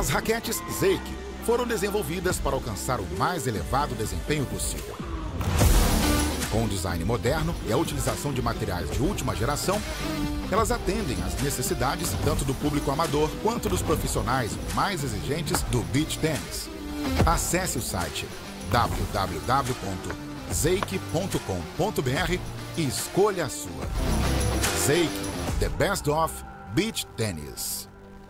As raquetes Zeik foram desenvolvidas para alcançar o mais elevado desempenho possível. Com um design moderno e a utilização de materiais de última geração, elas atendem às necessidades tanto do público amador quanto dos profissionais mais exigentes do beach tennis. Acesse o site www.zeik.com.br e escolha a sua. Zeik, the best of beach tennis.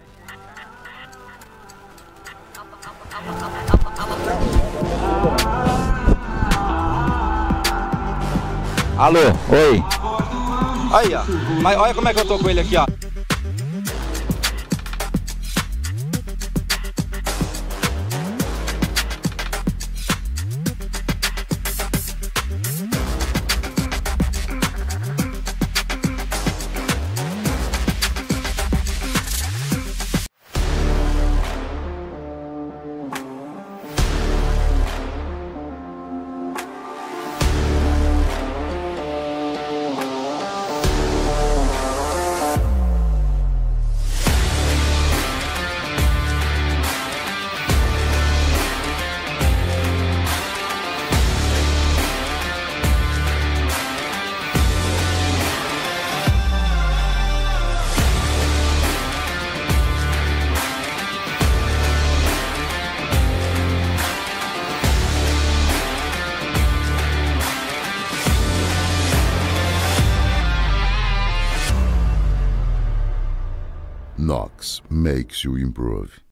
Alô, oi. Aí, ó. Mas olha como é que eu tô com ele aqui, ó. Knox makes you improve.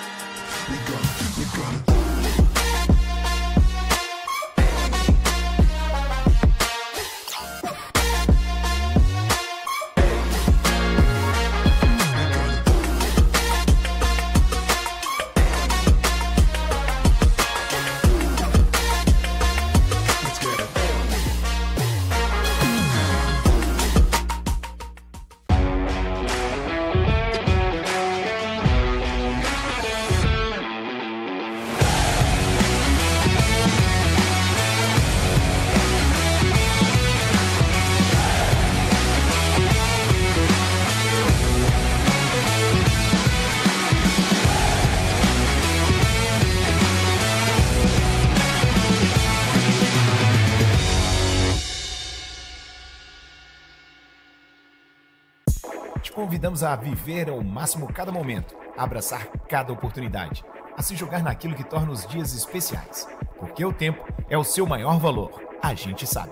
Te convidamos a viver ao máximo cada momento, a abraçar cada oportunidade, a se jogar naquilo que torna os dias especiais. Porque o tempo é o seu maior valor, a gente sabe.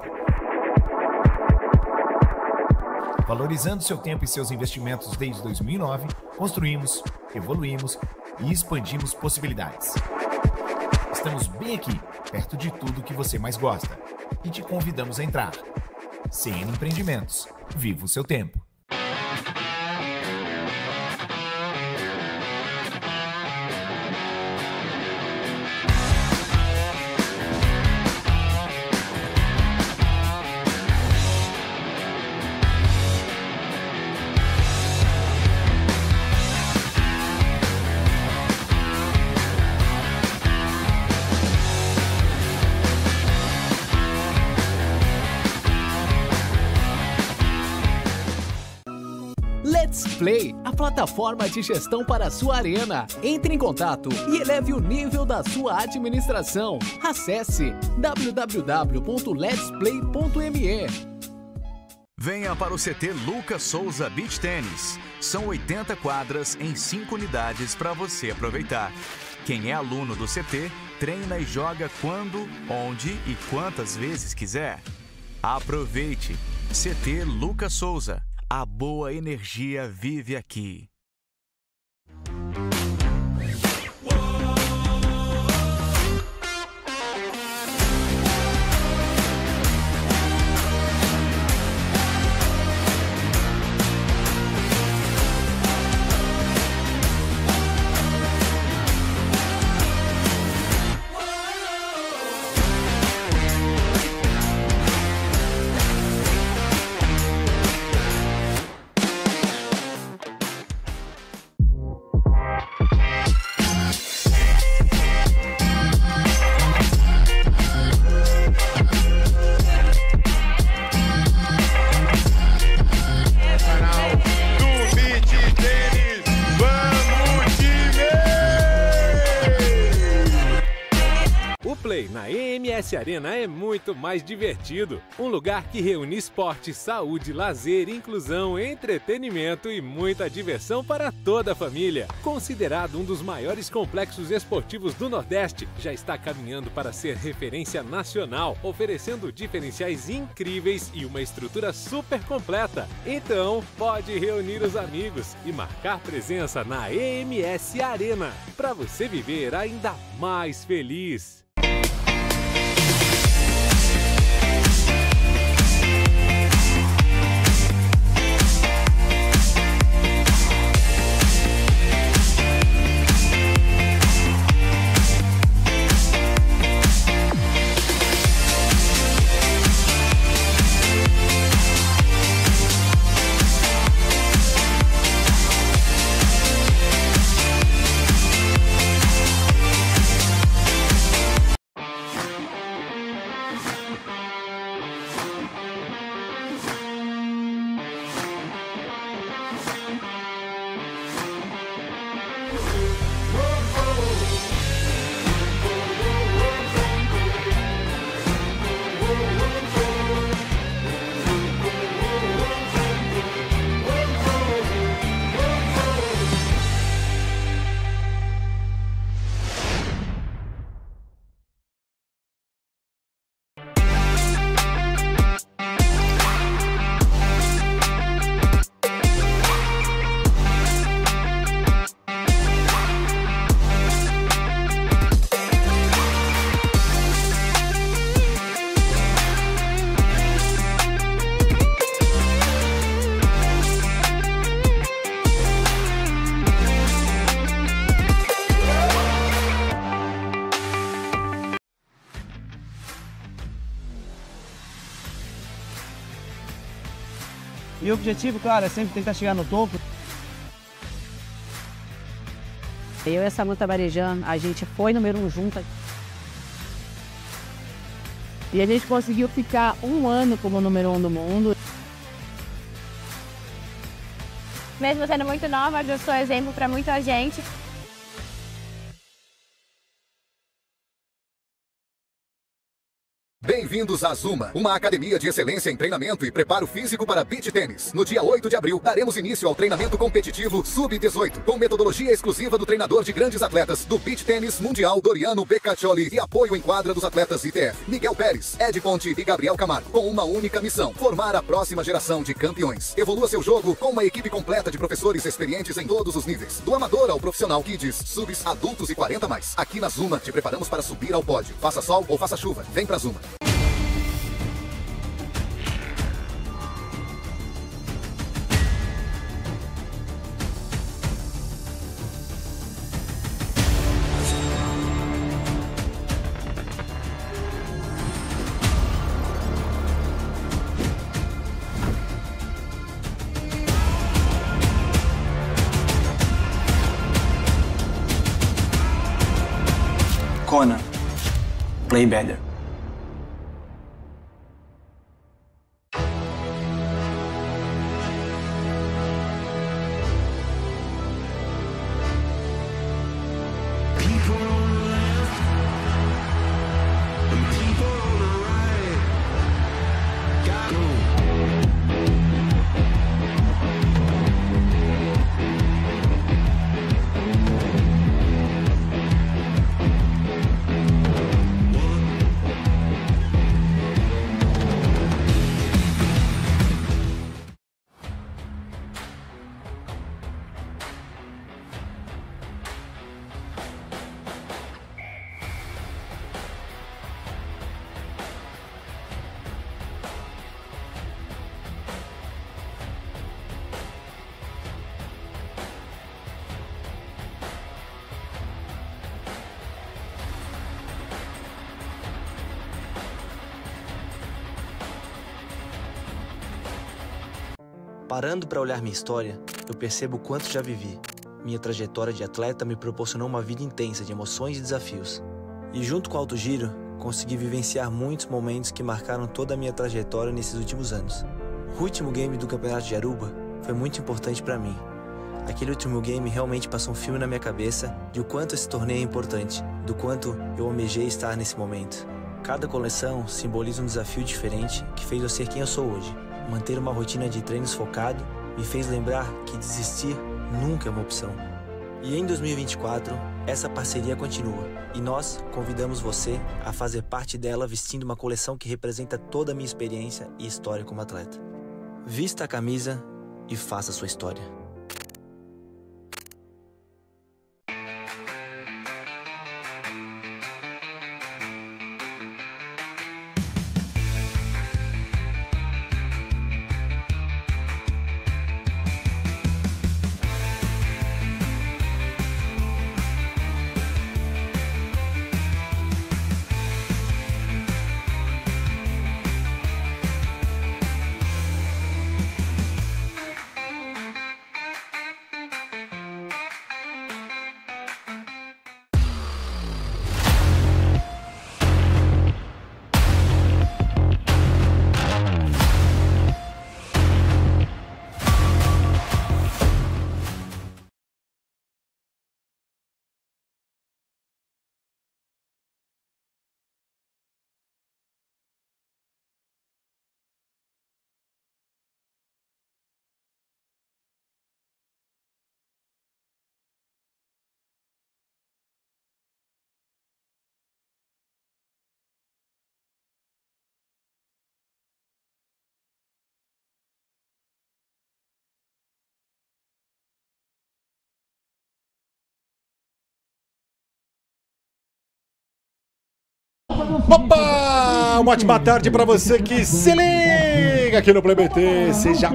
Valorizando seu tempo e seus investimentos desde 2009, construímos, evoluímos e expandimos possibilidades. Estamos bem aqui, perto de tudo que você mais gosta, e te convidamos a entrar. CN Empreendimentos. Viva o seu tempo. Let's Play, a plataforma de gestão para a sua arena. Entre em contato e eleve o nível da sua administração. Acesse www.letsplay.me. Venha para o CT Lucas Souza Beach Tennis. São 80 quadras em 5 unidades para você aproveitar. Quem é aluno do CT, treina e joga quando, onde e quantas vezes quiser. Aproveite! CT Lucas Souza. A boa energia vive aqui. Play na EMS Arena é muito mais divertido. Um lugar que reúne esporte, saúde, lazer, inclusão, entretenimento e muita diversão para toda a família. Considerado um dos maiores complexos esportivos do Nordeste, já está caminhando para ser referência nacional, oferecendo diferenciais incríveis e uma estrutura super completa. Então, pode reunir os amigos e marcar presença na EMS Arena, para você viver ainda mais feliz. E o objetivo, claro, é sempre tentar chegar no topo. Eu e a Samantha Barejan, a gente foi número 1 juntas. E a gente conseguiu ficar 1 ano como número 1 do mundo. Mesmo sendo muito nova, eu sou exemplo para muita gente. Bem-vindos à Zuma, uma academia de excelência em treinamento e preparo físico para beach tênis. No dia 8 de abril, daremos início ao treinamento competitivo Sub-18, com metodologia exclusiva do treinador de grandes atletas do beach tênis mundial Doriano Beccaccioli e apoio em quadra dos atletas ITF, Miguel Pérez, Ed Conte e Gabriel Camargo, com uma única missão: formar a próxima geração de campeões. Evolua seu jogo com uma equipe completa de professores experientes em todos os níveis, do amador ao profissional, kids, subs, adultos e 40+. Aqui na Zuma, te preparamos para subir ao pódio. Faça sol ou faça chuva, vem pra Zuma. Conan, play better. Parando para olhar minha história, eu percebo o quanto já vivi. Minha trajetória de atleta me proporcionou uma vida intensa de emoções e desafios. E junto com o Alto Giro, consegui vivenciar muitos momentos que marcaram toda a minha trajetória nesses últimos anos. O último game do Campeonato de Aruba foi muito importante para mim. Aquele último game realmente passou um filme na minha cabeça de o quanto esse torneio é importante, do quanto eu almejei estar nesse momento. Cada coleção simboliza um desafio diferente que fez eu ser quem eu sou hoje. Manter uma rotina de treinos focado me fez lembrar que desistir nunca é uma opção. E em 2024, essa parceria continua. E nós convidamos você a fazer parte dela vestindo uma coleção que representa toda a minha experiência e história como atleta. Vista a camisa e faça a sua história. Opa! Uma ótima tarde para você que se liga aqui no Play BT. Seja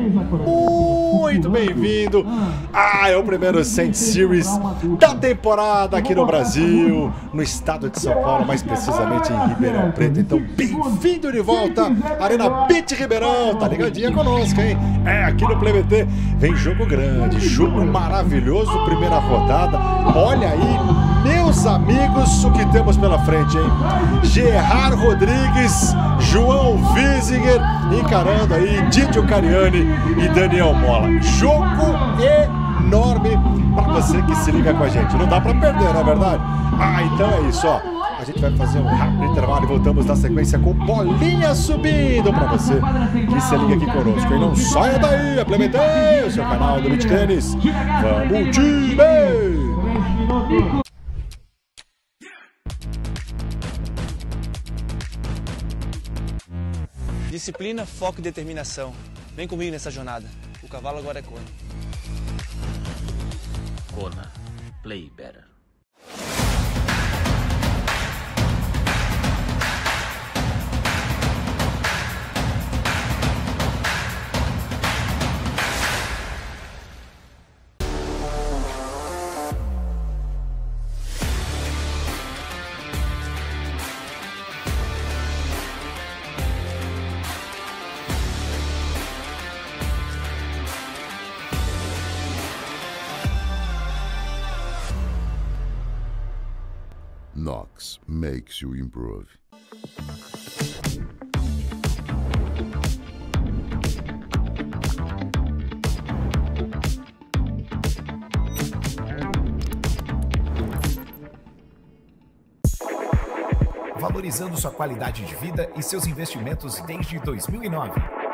muito bem-vindo. É o primeiro Saint Series da temporada aqui no Brasil, no estado de São Paulo, mais precisamente em Ribeirão Preto. Então, bem-vindo de volta, Arena Beat Ribeirão. Tá ligadinha conosco, hein? Aqui no Play BT vem jogo grande, jogo maravilhoso, primeira rodada. Olha aí, meus amigos, o que temos pela frente, hein? Gerard Rodrigues, João Wiesinger encarando aí Didio Cariani e Daniel Mola. Jogo enorme para você que se liga com a gente. Não dá para perder, não é verdade? Então é isso, ó. A gente vai fazer um rápido intervalo e voltamos na sequência com bolinha subindo para você que se liga aqui conosco. E não saia daí, implementei o seu canal do Beach Tênis. Vamos, time! Disciplina, foco e determinação. Vem comigo nessa jornada. O cavalo agora é Kona. Kona, play better. Nox makes you improve. Valorizando sua qualidade de vida e seus investimentos desde 2009.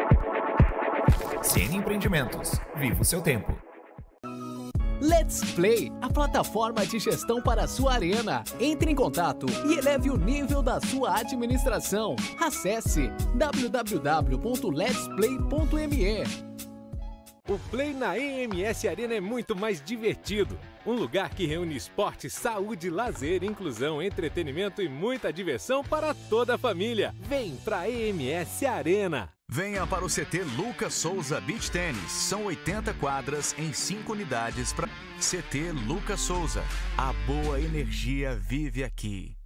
CN Empreendimentos. Viva o seu tempo. Let's Play, a plataforma de gestão para a sua arena. Entre em contato e eleve o nível da sua administração. Acesse www.letsplay.me. O Play na EMS Arena é muito mais divertido. Um lugar que reúne esporte, saúde, lazer, inclusão, entretenimento e muita diversão para toda a família. Vem pra EMS Arena! Venha para o CT Lucas Souza Beach Tênis. São 80 quadras em 5 unidades para CT Lucas Souza. A boa energia vive aqui.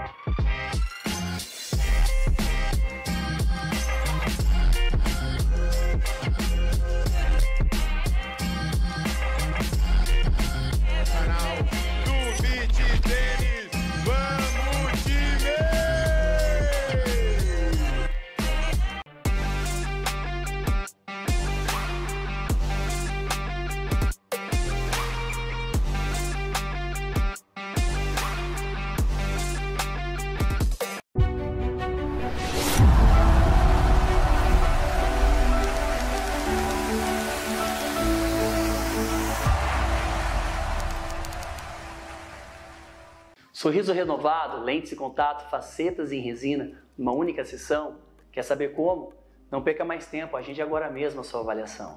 Sorriso renovado, lentes e contato, facetas em resina, numa única sessão. Quer saber como? Não perca mais tempo, agende agora mesmo a sua avaliação.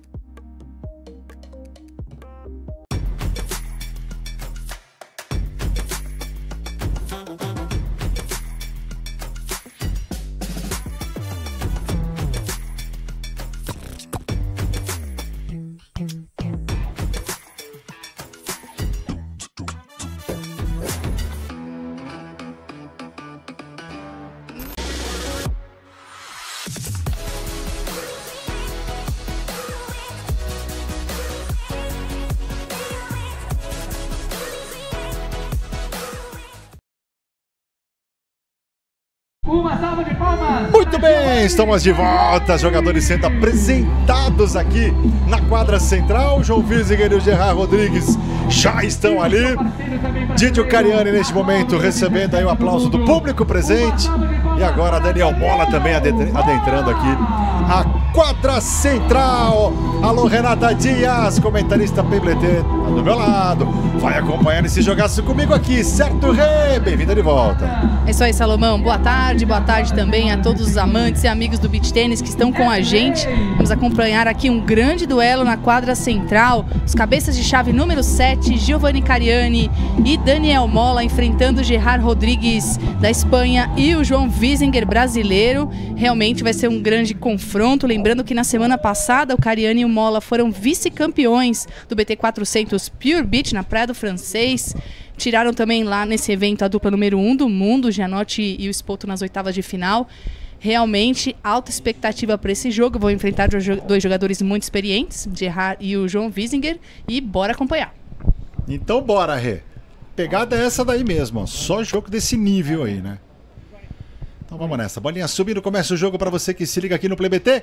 Uma salva de palmas! Muito bem, estamos de volta, jogadores sendo apresentados aqui na quadra central. João Wiesinger e o Gerard Rodrigues já estão ali. Didio Cariani neste momento recebendo aí o aplauso do público presente. E agora Daniel Mola também adentrando aqui a quadra central. Alô, Renata Dias, comentarista PBT do meu lado. Vai acompanhando esse jogaço comigo aqui, certo, Rê? Bem-vinda de volta. É isso aí, Salomão. Boa tarde também a todos os amantes e amigos do beach tênis que estão com a gente. Vamos acompanhar aqui um grande duelo na quadra central. Os cabeças de chave número 7, Giovanni Cariani e Daniel Mola, enfrentando o Gerard Rodrigues da Espanha e o João Wiesinger brasileiro. Realmente vai ser um grande confronto. Lembrando que na semana passada o Cariani e o Mola foram vice-campeões do BT 400 Pure Beach na Praia do Francês. Tiraram também lá nesse evento a dupla número 1 do mundo, o Gianotti e o Spoto nas oitavas de final. Realmente, alta expectativa para esse jogo. Vou enfrentar dois jogadores muito experientes, Gerard e o João Wiesinger, e bora acompanhar. Então bora, Rê. Pegada é essa daí mesmo, ó. Só jogo desse nível aí, né? Então vamos nessa. Bolinha subindo, começa o jogo para você que se liga aqui no Play BT.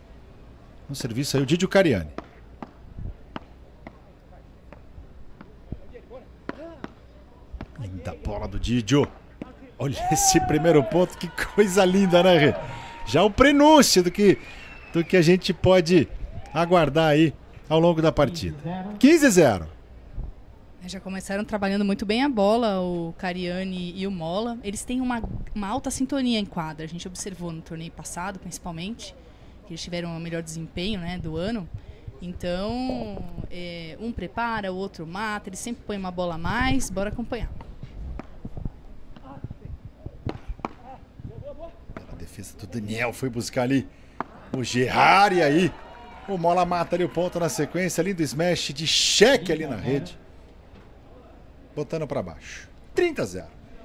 No serviço aí o Didio Cariani. Linda bola do Didio. Olha esse primeiro ponto, que coisa linda, né, Rê? Já o prenúncio do que a gente pode aguardar aí ao longo da partida. 15-0. Já começaram trabalhando muito bem a bola, o Cariani e o Mola. Eles têm uma alta sintonia em quadra. A gente observou no torneio passado, principalmente, que eles tiveram o melhor desempenho, né, do ano. Então, um prepara, o outro mata. Eles sempre põem uma bola a mais. Bora acompanhar. A defesa do Daniel foi buscar ali o Gerard, e aí o Mola mata ali o ponto na sequência. Lindo smash de cheque ali na rede. Botando para baixo. 30-0.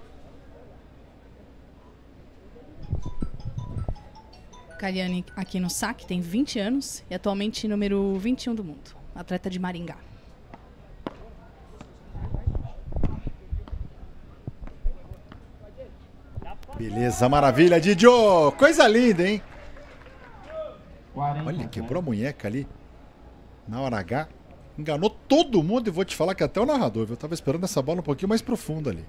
Cariani aqui no saque, tem 20 anos e atualmente número 21 do mundo. Atleta de Maringá. Beleza, maravilha, Didio. Coisa linda, hein? Olha, quebrou a munheca ali. Na hora H. Enganou todo mundo e vou te falar que até o narrador, viu? Eu tava esperando essa bola um pouquinho mais profunda ali.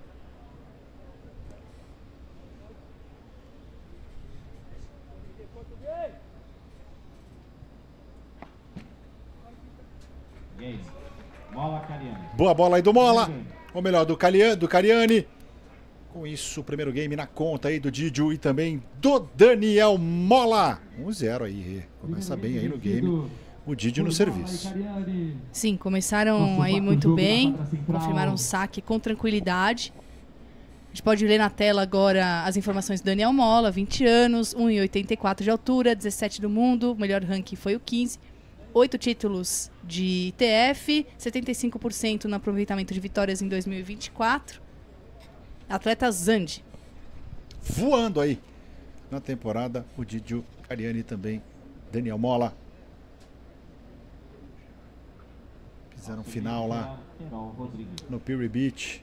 Boa bola aí do Mola. Ou melhor, do Cariani. Com isso, o primeiro game na conta aí do Didio e também do Daniel Mola. 1-0 aí, começa bem aí no game. O Didio no serviço. Sim, começaram aí muito bem. Confirmaram o saque com tranquilidade. A gente pode ler na tela agora as informações do Daniel Mola, 20 anos, 1,84 de altura, 17 do mundo, o melhor ranking foi o 15. 8 títulos de ITF, 75% no aproveitamento de vitórias em 2024. Atleta Zandi. Voando aí na temporada, o Didio Cariani também, Daniel Mola. Fizeram final lá no Peary Beach.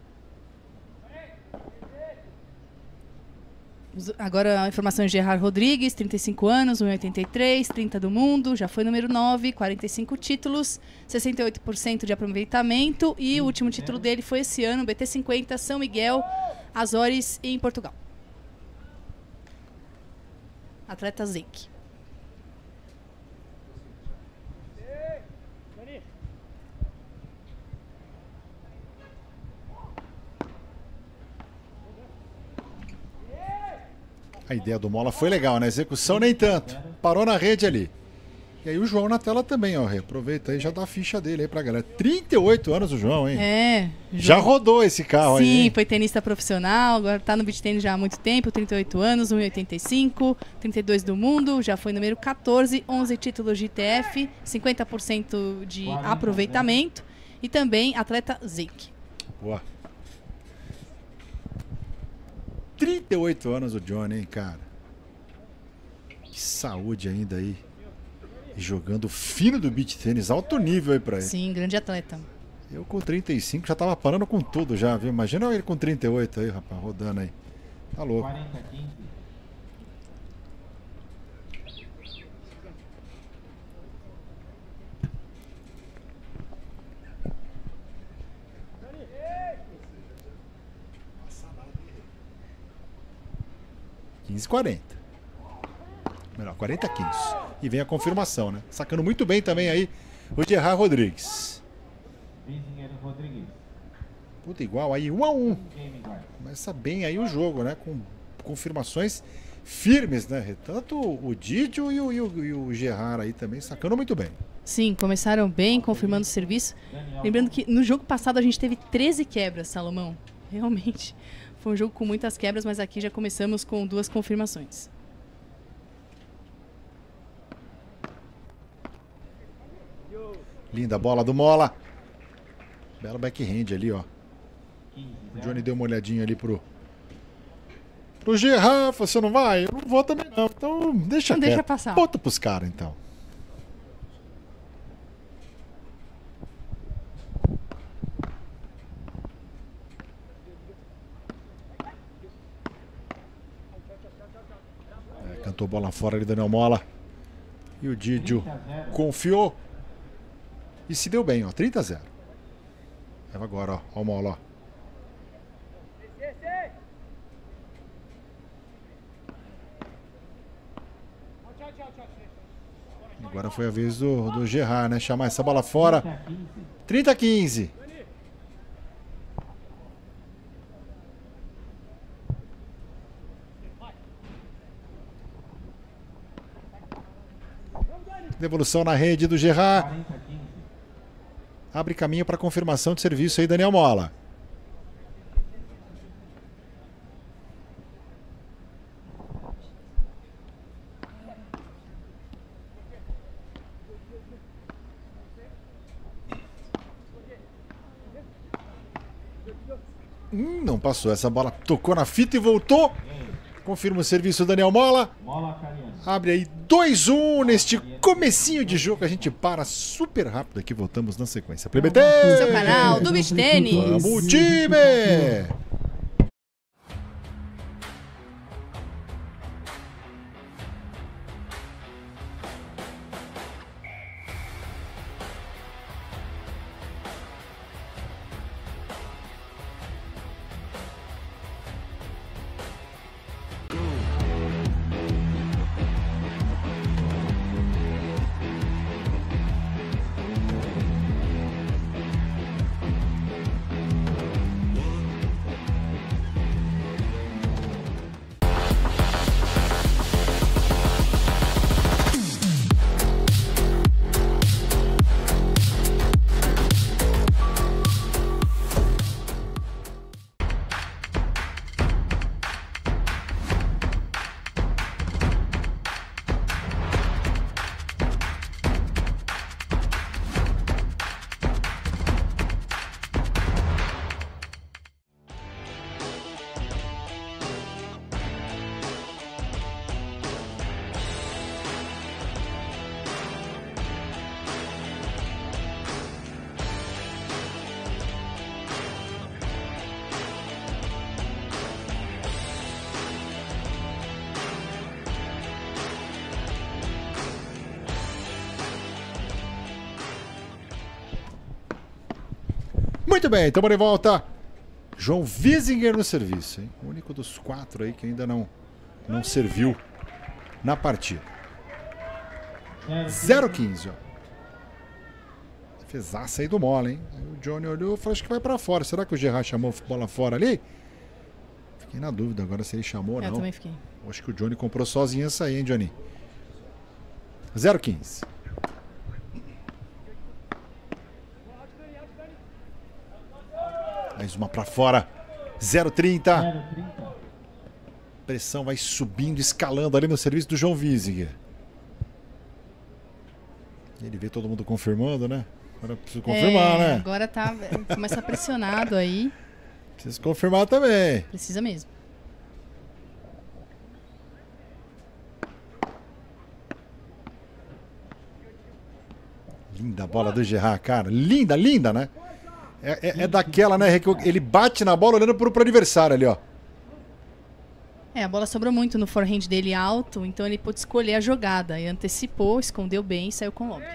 Agora a informação de Gerard Rodrigues, 35 anos, 1,83, 30 do mundo, já foi número 9, 45 títulos, 68% de aproveitamento e o último título dele foi esse ano, BT50, São Miguel, Azores, em Portugal. Atleta Zenk. A ideia do Mola foi legal, né? Execução nem tanto. Parou na rede ali. E aí o João na tela também, ó. Aproveita aí, já dá a ficha dele aí pra galera. 38 anos o João, hein? É. Já rodou esse carro aí. Sim, foi tenista profissional, agora tá no beach tennis já há muito tempo, 38 anos, 1,85, 32 do mundo, já foi número 14, 11 títulos de ITF, 50% de aproveitamento e também atleta Zenk. Boa. 38 anos o Johnny, hein, cara? Que saúde ainda aí. E jogando fino do beach tênis, alto nível aí pra ele. Sim, grande atleta. Eu com 35 já tava parando com tudo já, viu? Imagina ele com 38 aí, rapaz, rodando aí. Tá louco. 15-40. Melhor, 40-15. E vem a confirmação, né? Sacando muito bem também aí o Gerard Rodrigues. Puta, igual aí, 1-1. Começa bem aí o jogo, né? Com confirmações firmes, né? Tanto o Didio e o Gerard aí também sacando muito bem. Sim, começaram bem, confirmando o serviço. Lembrando que no jogo passado a gente teve 13 quebras, Salomão. Realmente foi um jogo com muitas quebras, mas aqui já começamos com 2 confirmações. Linda bola do Mola. Belo backhand ali, ó. O Johnny deu uma olhadinha ali pro Gerard. Você não vai? Eu não vou também não. Então deixa quieto. Deixa passar. Bota pros caras então. Cantou bola fora ali, Daniel Mola. E o Didio confiou. E se deu bem, ó. 30-0. Leva agora, ó. O Mola, ó. Agora foi a vez do Gerard, né? Chamar essa bola fora. 30-15. Devolução na rede do Gerard. Abre caminho para confirmação de serviço aí, Daniel Mola. Não passou. Essa bola tocou na fita e voltou. Confirma o serviço, Daniel Mola. Abre aí 2-1 neste comecinho de jogo. A gente para super rápido aqui. Voltamos na sequência. PlayBT! Seu canal do Beach Tênis. Vamos, time! Muito bem, estamos de volta. João Wiesinger no serviço, hein? O único dos 4 aí que ainda não serviu na partida. 0-15, ó. Defesaça aí do Mola, hein? Aí o Johnny olhou e falou, acho que vai pra fora. Será que o Gerard chamou a bola fora ali? Fiquei na dúvida agora se ele chamou ou não. Eu também fiquei. Acho que o Johnny comprou sozinho essa aí, hein, Johnny? 0-15. Mais uma pra fora. 0-30. Pressão vai subindo, escalando ali no serviço do João Wiesinger. Ele vê todo mundo confirmando, né? Agora preciso confirmar, né? Agora tá. Começa pressionado aí. Precisa confirmar também. Precisa mesmo. Linda a bola do Gerard, cara. Linda, linda, né? É daquela, né? Que ele bate na bola olhando pro adversário ali, ó. A bola sobrou muito no forehand dele alto, então ele pôde escolher a jogada. E antecipou, escondeu bem e saiu com lob.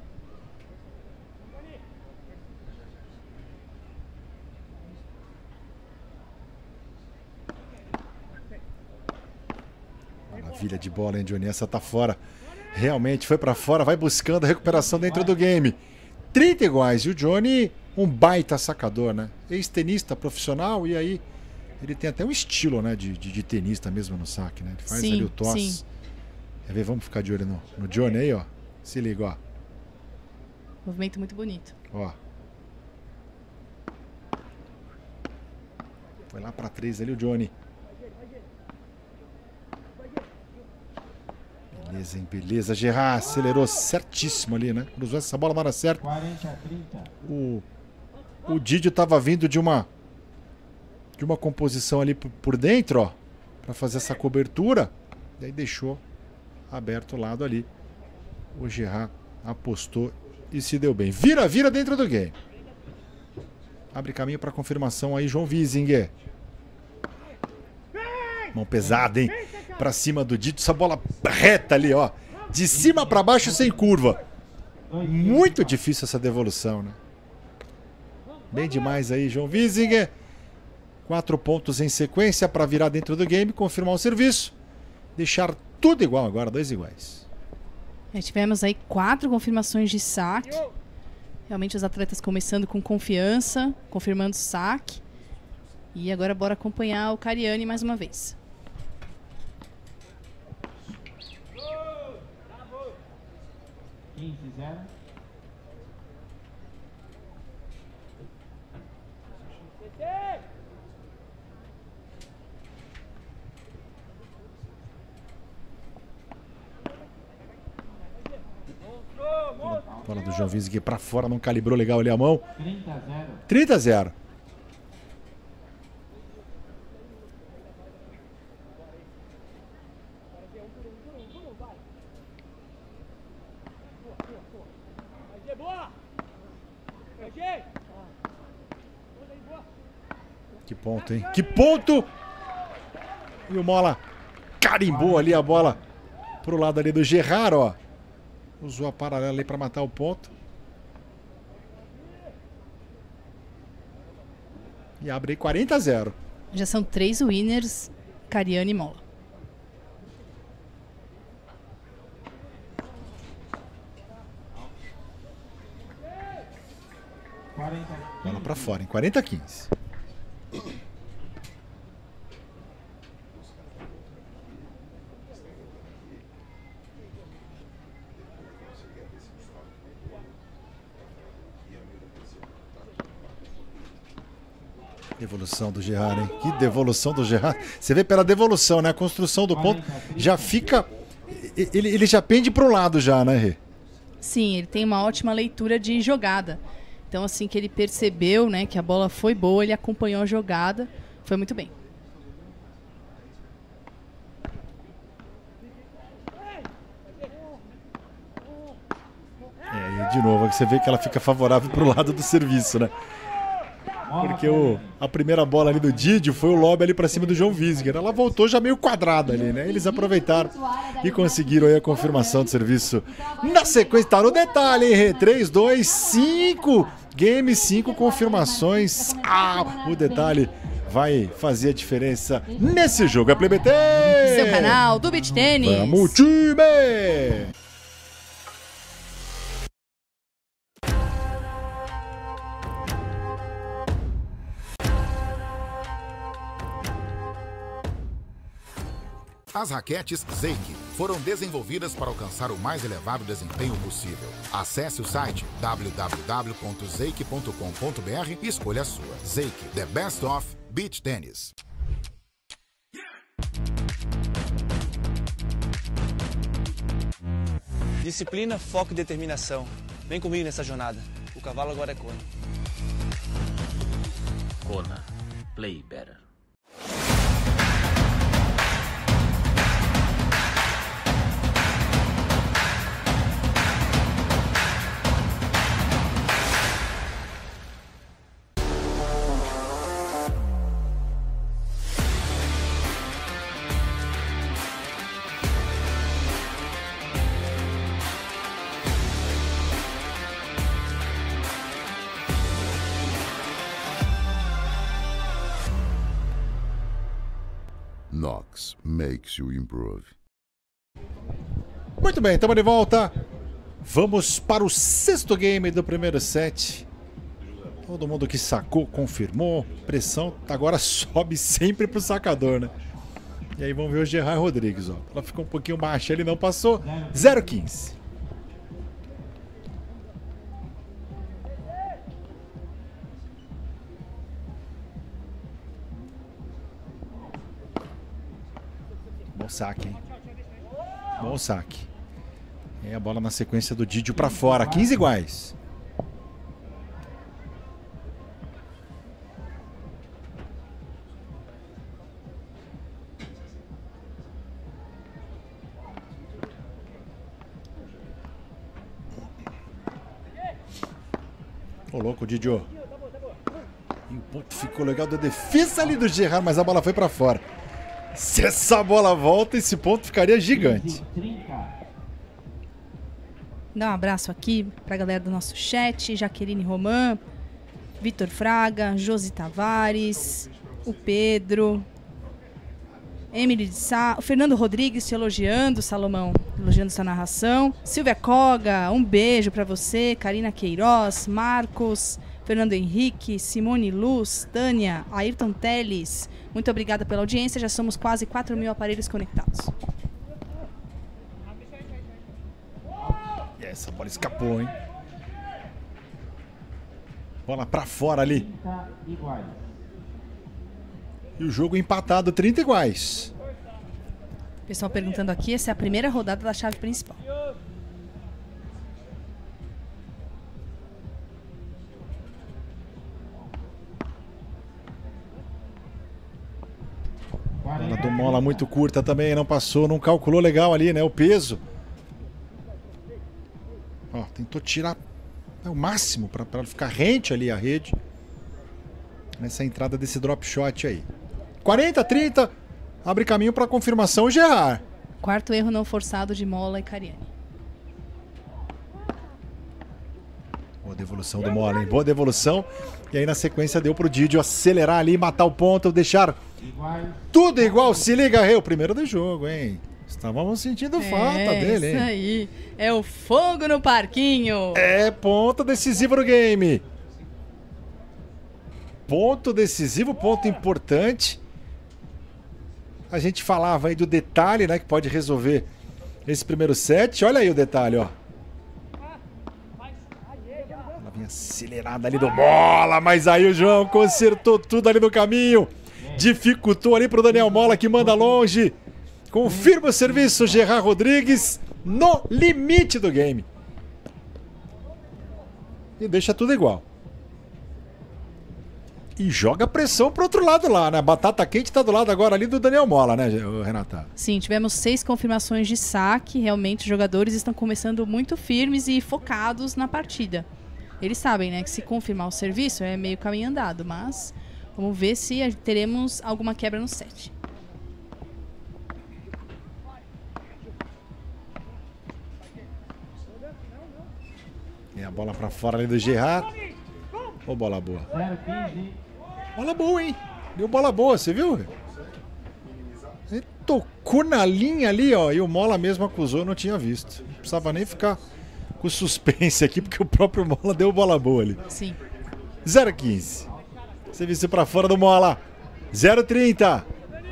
Maravilha de bola, hein, Johnny? Essa tá fora. Realmente foi pra fora, vai buscando a recuperação dentro do game. 30 iguais. E o Johnny, um baita sacador, né? Ex-tenista profissional e aí ele tem até um estilo, né, de tenista mesmo no saque, né? Ele faz ali o tosse. Quer ver? Vamos ficar de olho no Johnny aí, ó. Se liga, ó. Movimento muito bonito. Ó. Foi lá pra 3 ali o Johnny. Beleza, hein? Beleza. Gerard acelerou certíssimo ali, né? Cruzou essa bola na hora certa. 40-30. O Didio tava vindo de uma composição ali por dentro, ó. Pra fazer essa cobertura. E aí deixou aberto o lado ali. O Gerard apostou e se deu bem. Vira dentro do game. Abre caminho pra confirmação aí, João Wiesinger. Mão pesada, hein? Pra cima do Dito, essa bola reta ali, ó. De cima pra baixo sem curva. Muito difícil essa devolução, né? Bem demais aí, João Wiesinger. 4 pontos em sequência pra virar dentro do game, confirmar o serviço. Deixar tudo igual agora, 2 iguais. Tivemos aí 4 confirmações de saque. Realmente os atletas começando com confiança, confirmando o saque. E agora bora acompanhar o Cariani mais uma vez. Bola do João Wiesinger pra fora, não calibrou legal ali a mão. 30-0. Que ponto, hein? Que ponto! E o Mola carimbou ali a bola pro lado ali do Gerard, ó. Usou a paralela ali pra matar o ponto. E abre aí 40-0. Já são 3 winners, Cariani e Mola. Bola pra fora, em 40-15. Devolução do Gerard, hein? Que devolução do Gerard. Você vê pela devolução, né? A construção do ponto já fica... Ele já pende para um lado já, né, Rê? Sim, ele tem uma ótima leitura de jogada. Então, assim que ele percebeu, né, que a bola foi boa, ele acompanhou a jogada. Foi muito bem. E de novo, você vê que ela fica favorável para o lado do serviço, né? Porque a primeira bola ali do Didio foi o lob ali pra cima do João Wiesinger. Ela voltou já meio quadrada ali, né? Eles aproveitaram e conseguiram aí a confirmação do serviço. Na sequência, tá no detalhe, hein? 3, 2, 5. game, 5 confirmações. O detalhe vai fazer a diferença nesse jogo. É Play BT! Seu canal do Beach Tennis. Vamos, time! As raquetes Zeik foram desenvolvidas para alcançar o mais elevado desempenho possível. Acesse o site www.zeik.com.br e escolha a sua. Zeik, the best of beach tennis. Disciplina, foco e determinação. Vem comigo nessa jornada. O cavalo agora é Kona. Kona, play better. Knox makes you improve. Muito bem, estamos de volta. Vamos para o 6º game do primeiro set. Todo mundo que sacou, confirmou. Pressão agora sobe sempre pro sacador, né? E aí vamos ver o Gerard Rodrigues, ó. Ela ficou um pouquinho baixa, ele não passou. 0,15. Bom saque, hein? Bom saque. É a bola na sequência do Didio pra fora. 15 iguais. Ô, louco, Didio. E o ponto ficou legal da defesa ali do Gerard, mas a bola foi pra fora. Se essa bola volta, esse ponto ficaria gigante. Dá um abraço aqui pra galera do nosso chat. Jaqueline Roman, Vitor Fraga, Josi Tavares, o Pedro, Emily de Sá, o Fernando Rodrigues te elogiando, Salomão, elogiando sua narração. Silvia Koga, um beijo pra você. Karina Queiroz, Marcos, Fernando Henrique, Simone Luz, Tânia, Ayrton Teles. Muito obrigada pela audiência, já somos quase 4.000 aparelhos conectados. E essa bola escapou, hein? Bola pra fora ali. E o jogo empatado, 30 iguais. Pessoal perguntando aqui, essa é a primeira rodada da chave principal. Bola do Mola muito curta também, não passou, não calculou legal ali, né? O peso. Ó, tentou tirar o máximo para ficar rente ali a rede. Nessa entrada desse drop shot aí. 40, 30, abre caminho para confirmação o Gerard. Quarto erro não forçado de Mola e Cariani. Boa devolução do Mola, hein? Boa devolução. E aí na sequência deu pro Didio acelerar ali, matar o ponto, deixar tudo igual. Se liga, Rei, o primeiro do jogo, hein? Estávamos sentindo falta dele, hein? Isso aí. É o fogo no parquinho. É ponto decisivo no game. Ponto decisivo, ponto importante. A gente falava aí do detalhe, né? Que pode resolver esse primeiro set. Olha aí o detalhe, ó. Ela vinha acelerada ali do Mola, mas aí o João consertou tudo ali no caminho. Dificultou ali pro Daniel Mola, que manda longe. Confirma o serviço, Gerard Rodrigues, no limite do game. E deixa tudo igual. E joga pressão pro outro lado lá, né? A batata quente tá do lado agora ali do Daniel Mola, né, Renata? Sim, tivemos 6 confirmações de saque. Realmente os jogadores estão começando muito firmes e focados na partida. Eles sabem, né, que se confirmar o serviço é meio caminho andado, mas vamos ver se teremos alguma quebra no set. E a bola pra fora ali do Gerard. Ô, bola boa. Bola boa, hein? Deu bola boa, você viu? Ele tocou na linha ali, ó, e o Mola mesmo acusou, eu não tinha visto. Não precisava nem ficar com suspense aqui, porque o próprio Mola deu bola boa ali. Sim. 0,15. Serviço pra fora do Mola. 0,30.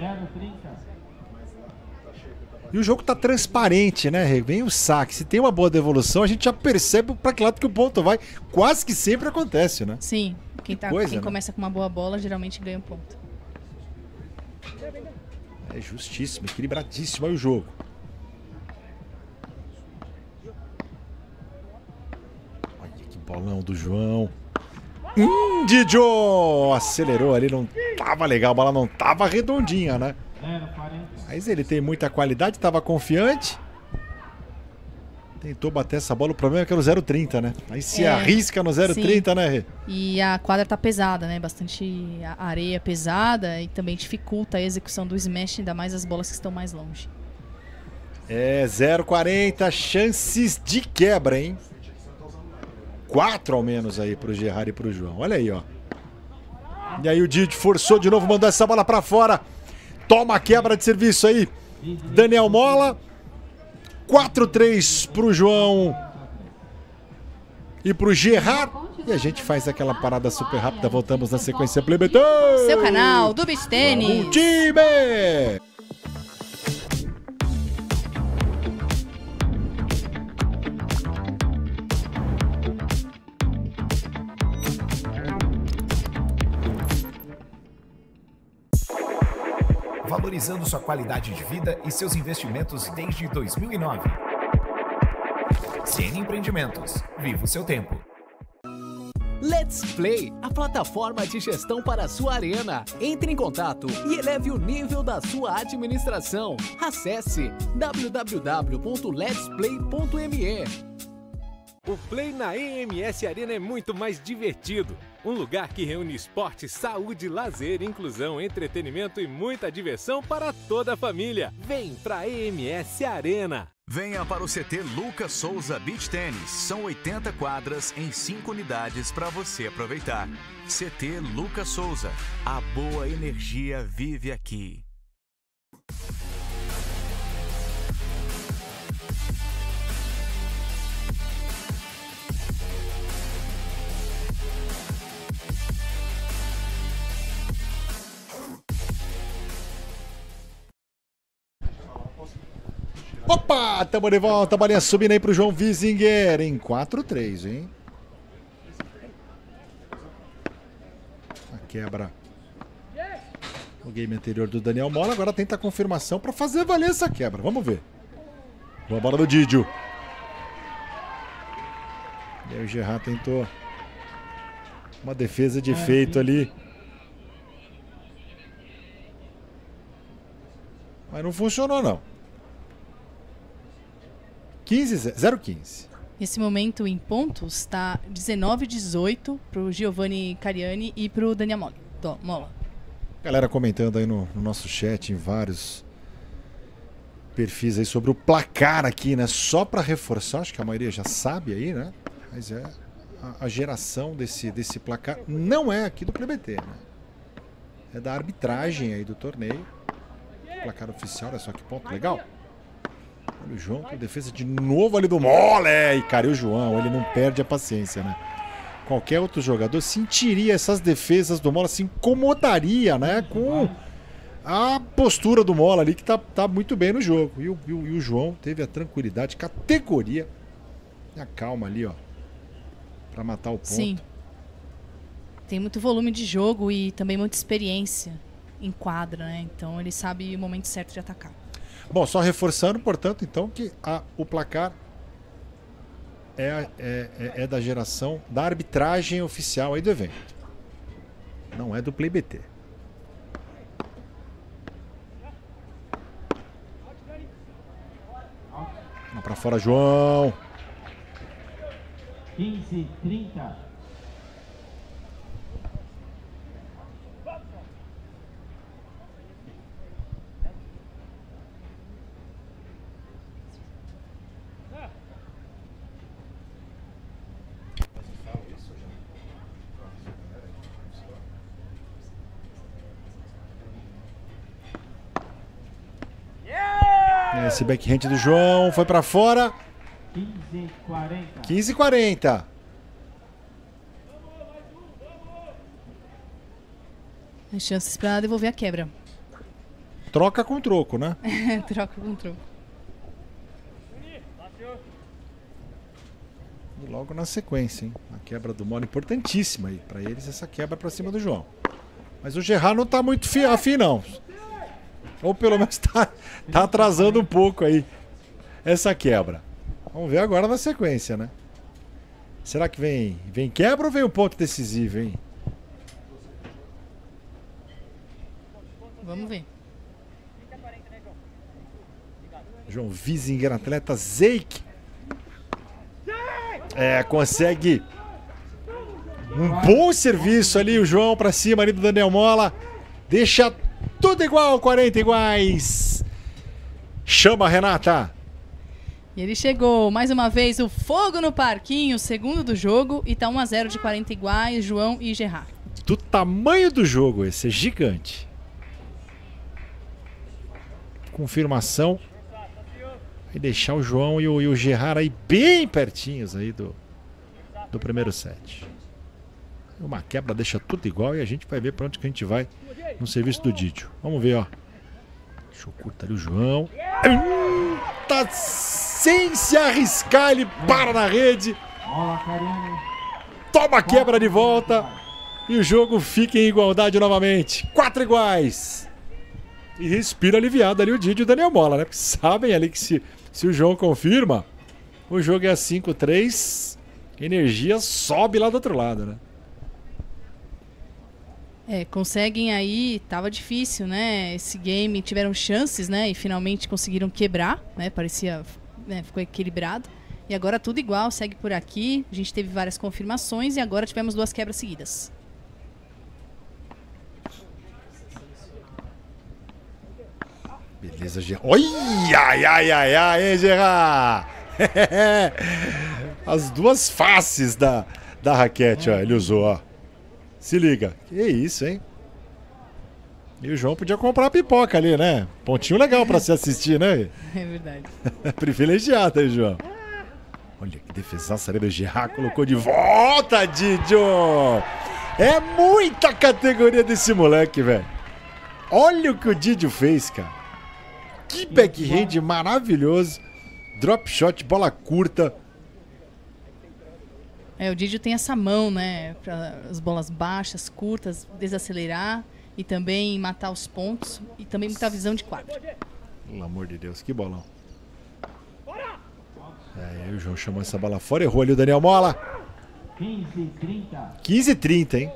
E o jogo tá transparente, né? Vem o saque. Se tem uma boa devolução, a gente já percebe pra que lado que o ponto vai. Quase que sempre acontece, né? Sim. Quem né? começa com uma boa bola geralmente ganha um ponto. É justíssimo, equilibradíssimo aí o jogo. Olha que bolão do João. Didio! Acelerou ali, não tava legal, a bola não tava redondinha, né? Mas ele tem muita qualidade, tava confiante. Tentou bater essa bola, o problema é que era o 0,30, né? Aí se arrisca no 0,30, né, Rê? E a quadra tá pesada, né? Bastante areia pesada e também dificulta a execução do smash, ainda mais as bolas que estão mais longe. 0,40, chances de quebra, hein? 4 ao menos aí pro Gerard e pro João. Olha aí, ó. E aí o Didi forçou de novo, mandou essa bola pra fora. Toma a quebra de serviço aí. Daniel Mola. 4-3 pro João e pro Gerard. E a gente faz aquela parada super rápida. Voltamos na sequência Play BT. Seu canal do Beach Tênis. O time! Valorizando sua qualidade de vida e seus investimentos desde 2009. CN Empreendimentos. Viva o seu tempo. Let's Play, a plataforma de gestão para a sua arena. Entre em contato e eleve o nível da sua administração. Acesse www.letsplay.me. O Play na EMS Arena é muito mais divertido. Um lugar que reúne esporte, saúde, lazer, inclusão, entretenimento e muita diversão para toda a família. Vem pra EMS Arena. Venha para o CT Lucas Souza Beach Tênis. São 80 quadras em 5 unidades para você aproveitar. CT Lucas Souza. A boa energia vive aqui. Opa, tamo de volta, a bolinha subindo aí pro João Wiesinger em 4-3, hein? A quebra no game anterior do Daniel Mola, agora tenta a confirmação pra fazer valer essa quebra, vamos ver. Boa bola do Didio. E aí o Gerard tentou uma defesa de efeito ali. Mas não funcionou não. 0,15. Nesse momento, em pontos, está 19-18 para o Giovanni Cariani e para o Daniel Mola. Galera comentando aí no nosso chat, em vários perfis aí sobre o placar aqui, né? Só para reforçar, acho que a maioria já sabe aí, né? Mas a geração desse placar não é aqui do PlayBT, né? É da arbitragem aí do torneio. O placar oficial, olha só que ponto legal. Olha o João com defesa de novo ali do Mola. E cara, e o João, ele não perde a paciência, né? Qualquer outro jogador sentiria essas defesas do Mola, se incomodaria, né? Com a postura do Mola ali, que tá muito bem no jogo. E o João teve a tranquilidade, categoria e a calma ali, ó, pra matar o ponto. Sim. Tem muito volume de jogo e também muita experiência em quadra, né? Então ele sabe o momento certo de atacar. Bom, só reforçando, portanto, então, que o placar é da geração da arbitragem oficial aí do evento. Não é do PlayBT. Vamos pra fora, João. 15-30. Esse backhand do João foi pra fora. 15-40. Tem chances pra devolver a quebra. Troca com troco, né? Troca com troco. E logo na sequência, hein? A quebra do Molo importantíssima aí. Pra eles, essa quebra pra cima do João. Mas o Gerard não tá muito afim, não. Ou pelo menos tá atrasando um pouco aí essa quebra. Vamos ver agora na sequência, né? Será que vem quebra ou vem o ponto decisivo, hein? Vamos ver. João Wiesinger, atleta Zeik. Consegue um bom serviço ali, o João pra cima ali do Daniel Mola. Deixa tudo igual, 40 iguais. Chama, Renata. E ele chegou, mais uma vez, o fogo no parquinho, segundo do jogo. E tá 1-0 de 40 iguais, João e Gerard. Do tamanho do jogo, esse é gigante. Confirmação. Vai deixar o João e o Gerard aí bem pertinhos aí do primeiro set. Uma quebra deixa tudo igual e a gente vai ver pra onde que a gente vai no serviço do Didio. Vamos ver, ó. Deixa eu curtar ali o João. Tá sem se arriscar, ele para na rede. Toma a quebra de volta. E o jogo fica em igualdade novamente. 4 iguais. E respira aliviado ali o Didio e o Daniel Mola, né? Porque sabem ali que se o João confirma, o jogo é a 5-3, energia sobe lá do outro lado, né? Conseguem aí, tava difícil, né? Esse game, tiveram chances, né? E finalmente conseguiram quebrar, né? Parecia, né? Ficou equilibrado. E agora tudo igual, segue por aqui. A gente teve várias confirmações e agora tivemos 2 quebras seguidas. Beleza, Gerard. Oi, hein, Gerard? As duas faces da raquete, ó. Ele usou, ó. Se liga. Que isso, hein? E o João podia comprar a pipoca ali, né? Pontinho legal pra se assistir, né? É verdade. Privilegiado aí, João. Olha que defesaça ali do Gerard. Colocou de volta, Didio. É muita categoria desse moleque, velho. Olha o que o Didio fez, cara. Que backhand maravilhoso. Drop shot, bola curta. O Didio tem essa mão, né? Para as bolas baixas, curtas, desacelerar e também matar os pontos. E também muita visão de quadra. Pelo amor de Deus, que bolão. Aí o João chamou essa bola fora, errou ali o Daniel Mola. 15-30, hein?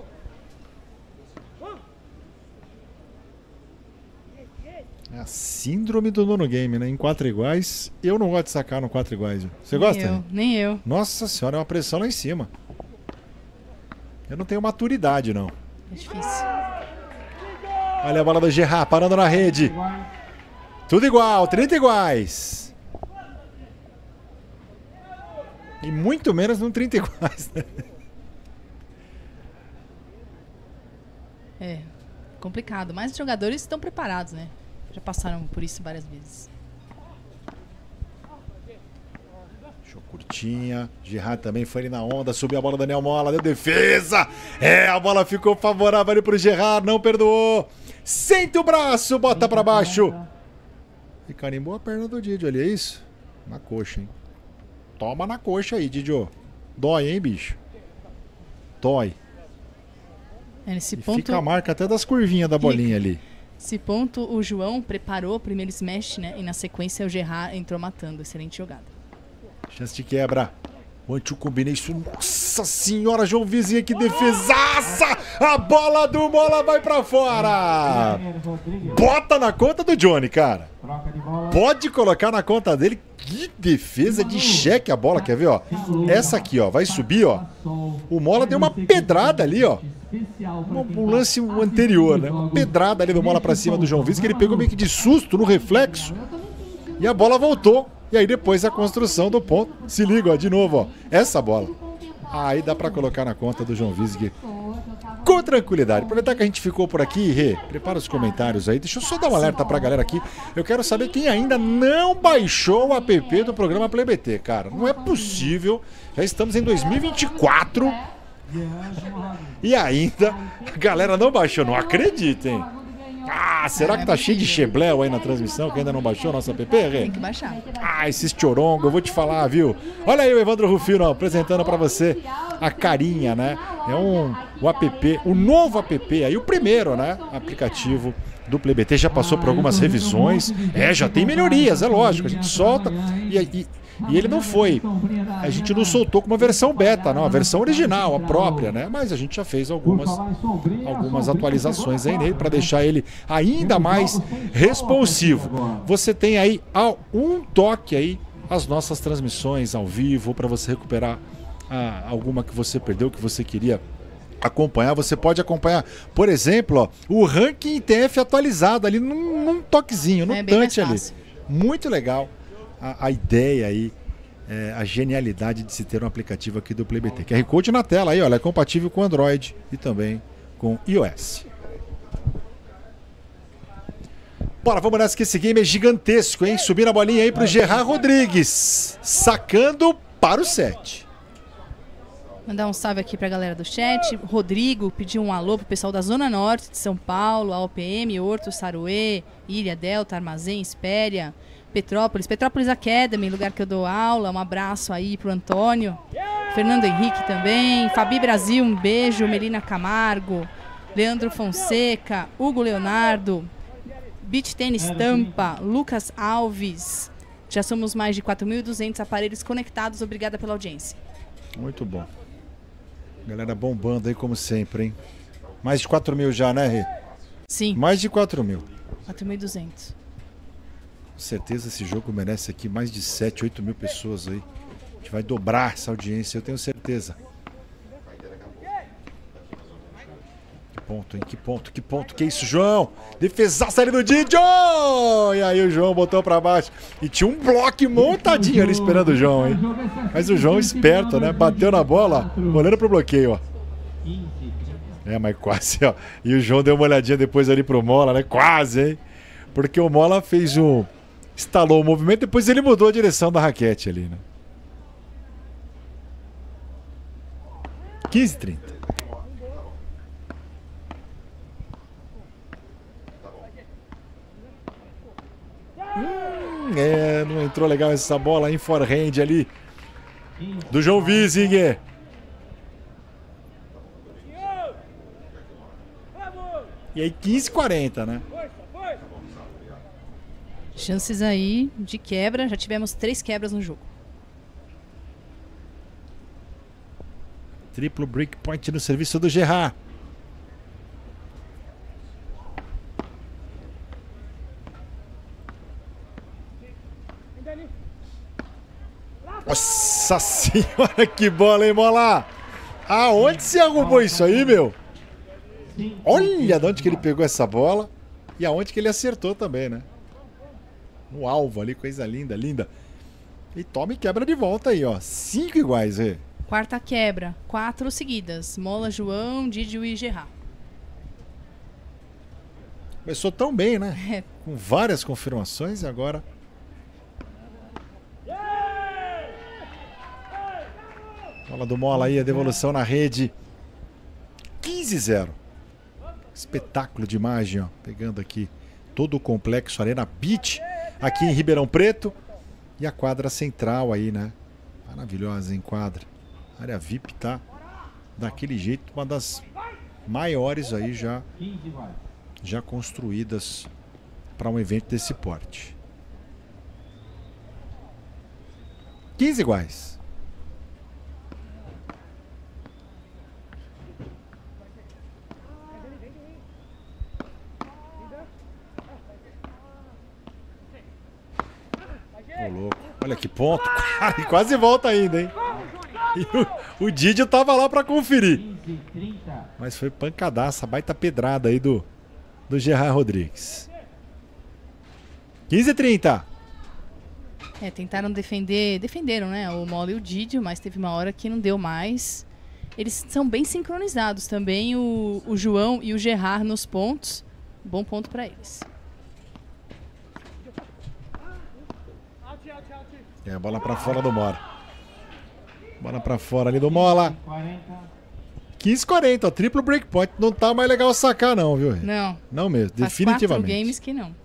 É a síndrome do nono game, né? Em 4 iguais. Eu não gosto de sacar no 4 iguais. Você gosta? Nem eu. Nossa senhora, é uma pressão lá em cima. Eu não tenho maturidade, não. É difícil. Olha a bola do Gerard parando na rede. Tudo igual, 30 iguais. E muito menos num 30 iguais, né? Complicado. Mas os jogadores estão preparados, né? Já passaram por isso várias vezes. Show curtinha. Gerard também foi ali na onda. Subiu a bola do Daniel Mola. Deu defesa. A bola ficou favorável ali pro Gerard. Não perdoou. Sente o braço. Bota pra baixo. E carimbou a perna do Didio ali. É isso? Na coxa, hein? Toma na coxa aí, Didio. Dói, hein, bicho? Dói. Nesse e ponto... fica a marca até das curvinhas da bolinha ali. Nesse ponto, o João preparou o primeiro smash, né? E na sequência o Gerard entrou matando. Excelente jogada. Chance de quebra. 1-2 combination. Nossa senhora, João Wiesinger, que defesaça! A bola do Mola vai pra fora. Bota na conta do Johnny, cara. Pode colocar na conta dele. Que defesa de cheque a bola, quer ver, ó? Essa aqui, ó, vai subir, ó. O Mola deu uma pedrada ali, ó. Um lance anterior, né? Uma pedrada ali do Mola pra cima do João Wiesinger, que ele pegou meio que de susto no reflexo. E a bola voltou. E aí depois a construção do ponto. Se liga, ó, de novo, ó. Essa bola. Aí dá pra colocar na conta do João Wiesinger. com tranquilidade. Aproveitar que a gente ficou por aqui, Rê, prepara os comentários aí. Deixa eu só dar um alerta pra galera aqui. Eu quero saber quem ainda não baixou o app do programa Play BT, cara. Não é possível. Já estamos em 2024 e ainda a galera não baixou. Não acreditem. Ah, será que tá cheio de chebléu aí na transmissão que ainda não baixou a nossa app, Rê? Tem que baixar. Ah, esses chorongo, eu vou te falar, viu? Olha aí o Evandro Rufino apresentando pra você a carinha, né? É o app, o novo app aí, o primeiro, né? Aplicativo do Play BT. Já passou por algumas revisões. Já tem melhorias, é lógico. A gente solta e ele não foi. A gente não soltou com uma versão beta, não. A versão original, a própria, né? Mas a gente já fez algumas atualizações aí nele para deixar ele ainda mais responsivo. Você tem aí um toque aí as nossas transmissões ao vivo para você recuperar alguma que você perdeu, que você queria acompanhar. Você pode acompanhar, por exemplo, ó, o ranking TF atualizado ali num toquezinho, no touch ali. Muito legal. A ideia aí, a genialidade de se ter um aplicativo aqui do Play BT. QR Code na tela aí, olha, é compatível com Android e também com iOS. Bora, vamos nessa que esse game é gigantesco, hein? Subindo a bolinha aí pro Gerard Rodrigues, sacando para o 7. Mandar um salve aqui pra galera do chat. Rodrigo pediu um alô pro pessoal da Zona Norte de São Paulo, AOPM, Horto, Saruê, Ilha, Delta, Armazém, Espéria, Petrópolis Academy, lugar que eu dou aula. Um abraço aí pro Antônio. Fernando Henrique também. Fabi Brasil, um beijo. Melina Camargo, Leandro Fonseca, Hugo Leonardo, Beach Tênis Tampa, Lucas Alves. Já somos mais de 4.200 aparelhos conectados. Obrigada pela audiência. Muito bom. Galera bombando aí como sempre, hein? Mais de 4.000 já, né, Rê? Sim. Mais de 4.000. 4.200. Com certeza esse jogo merece aqui mais de 7, 8 mil pessoas aí. A gente vai dobrar essa audiência, eu tenho certeza. Que ponto, hein? Que ponto. Que isso, João? Defesaça ali do Didio! E aí o João botou pra baixo. E tinha um bloco montadinho ali esperando o João, hein? Mas o João esperto, né? Bateu na bola, olhando pro bloqueio, ó. Mas quase, ó. E o João deu uma olhadinha depois ali pro Mola, né? Quase, hein? Porque o Mola fez instalou o movimento, depois ele mudou a direção da raquete ali, né? 15-30. Não entrou legal essa bola em forehand ali do João Wiesing. E aí 15-40, né? Chances aí de quebra. Já tivemos 3 quebras no jogo. Triplo break point no serviço do Gerard. Nossa senhora, que bola, hein, Mola? Aonde você arrumou isso aí, meu? Olha de onde que ele pegou essa bola e aonde que ele acertou também, né? No alvo ali, coisa linda, linda. E toma e quebra de volta aí, ó. 5 iguais, Rê. Quarta quebra, 4 seguidas. Mola, João, Didio e Gerard. Começou tão bem, né? Com várias confirmações e agora... Bola do Mola aí, a devolução na rede. 15-0. Espetáculo de imagem, ó. Pegando aqui todo o complexo Arena Beach, aqui em Ribeirão Preto. E a quadra central aí, né? Maravilhosa em quadra. A área VIP tá daquele jeito, uma das maiores aí já construídas para um evento desse porte. 15 iguais. Ô, louco. Olha que ponto. Quase volta ainda, hein? E o Didio tava lá pra conferir. Mas foi pancadaça, baita pedrada aí do Gerard Rodrigues. 15-30. Tentaram defenderam, né? O Mola e o Didio, mas teve uma hora que não deu mais. Eles são bem sincronizados também, o João e o Gerard nos pontos. Bom ponto para eles. A bola para fora do Mola. Bola para fora ali do Mola. 15-40, ó, triplo breakpoint. Não tá mais legal sacar não, viu? Não. Não mesmo, Faz definitivamente. 4 games que não.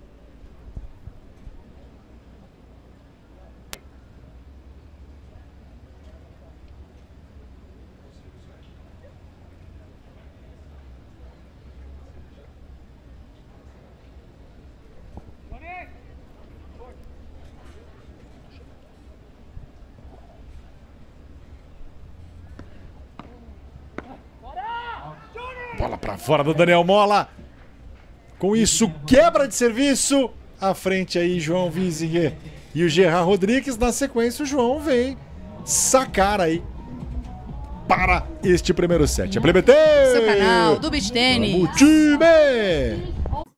Bola pra fora do Daniel Mola. Com isso, quebra de serviço. À frente aí, João Wiesinger e o Gerard Rodrigues. Na sequência, o João vem sacar aí para este primeiro set. É PlayBT! Seu canal do Beach Tennis. Vamos, time!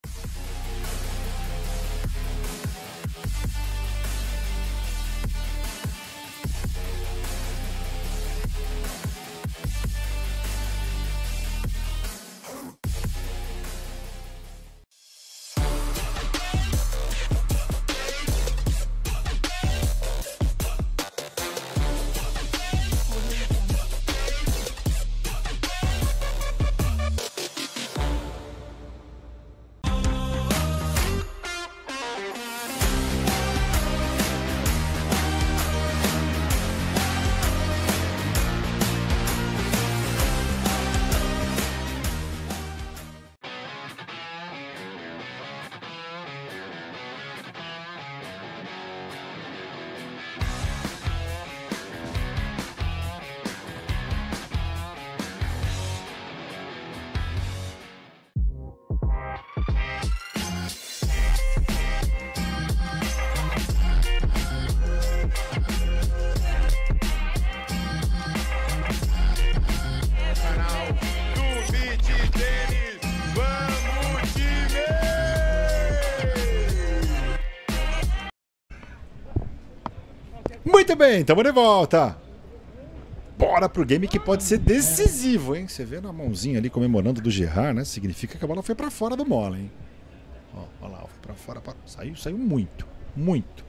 Muito bem, estamos de volta. Bora pro game que pode ser decisivo, hein? Você vê na mãozinha ali comemorando do Gerard, né? Significa que a bola foi pra fora do Mola, hein? Ó, olha lá, foi pra fora. Saiu muito, muito.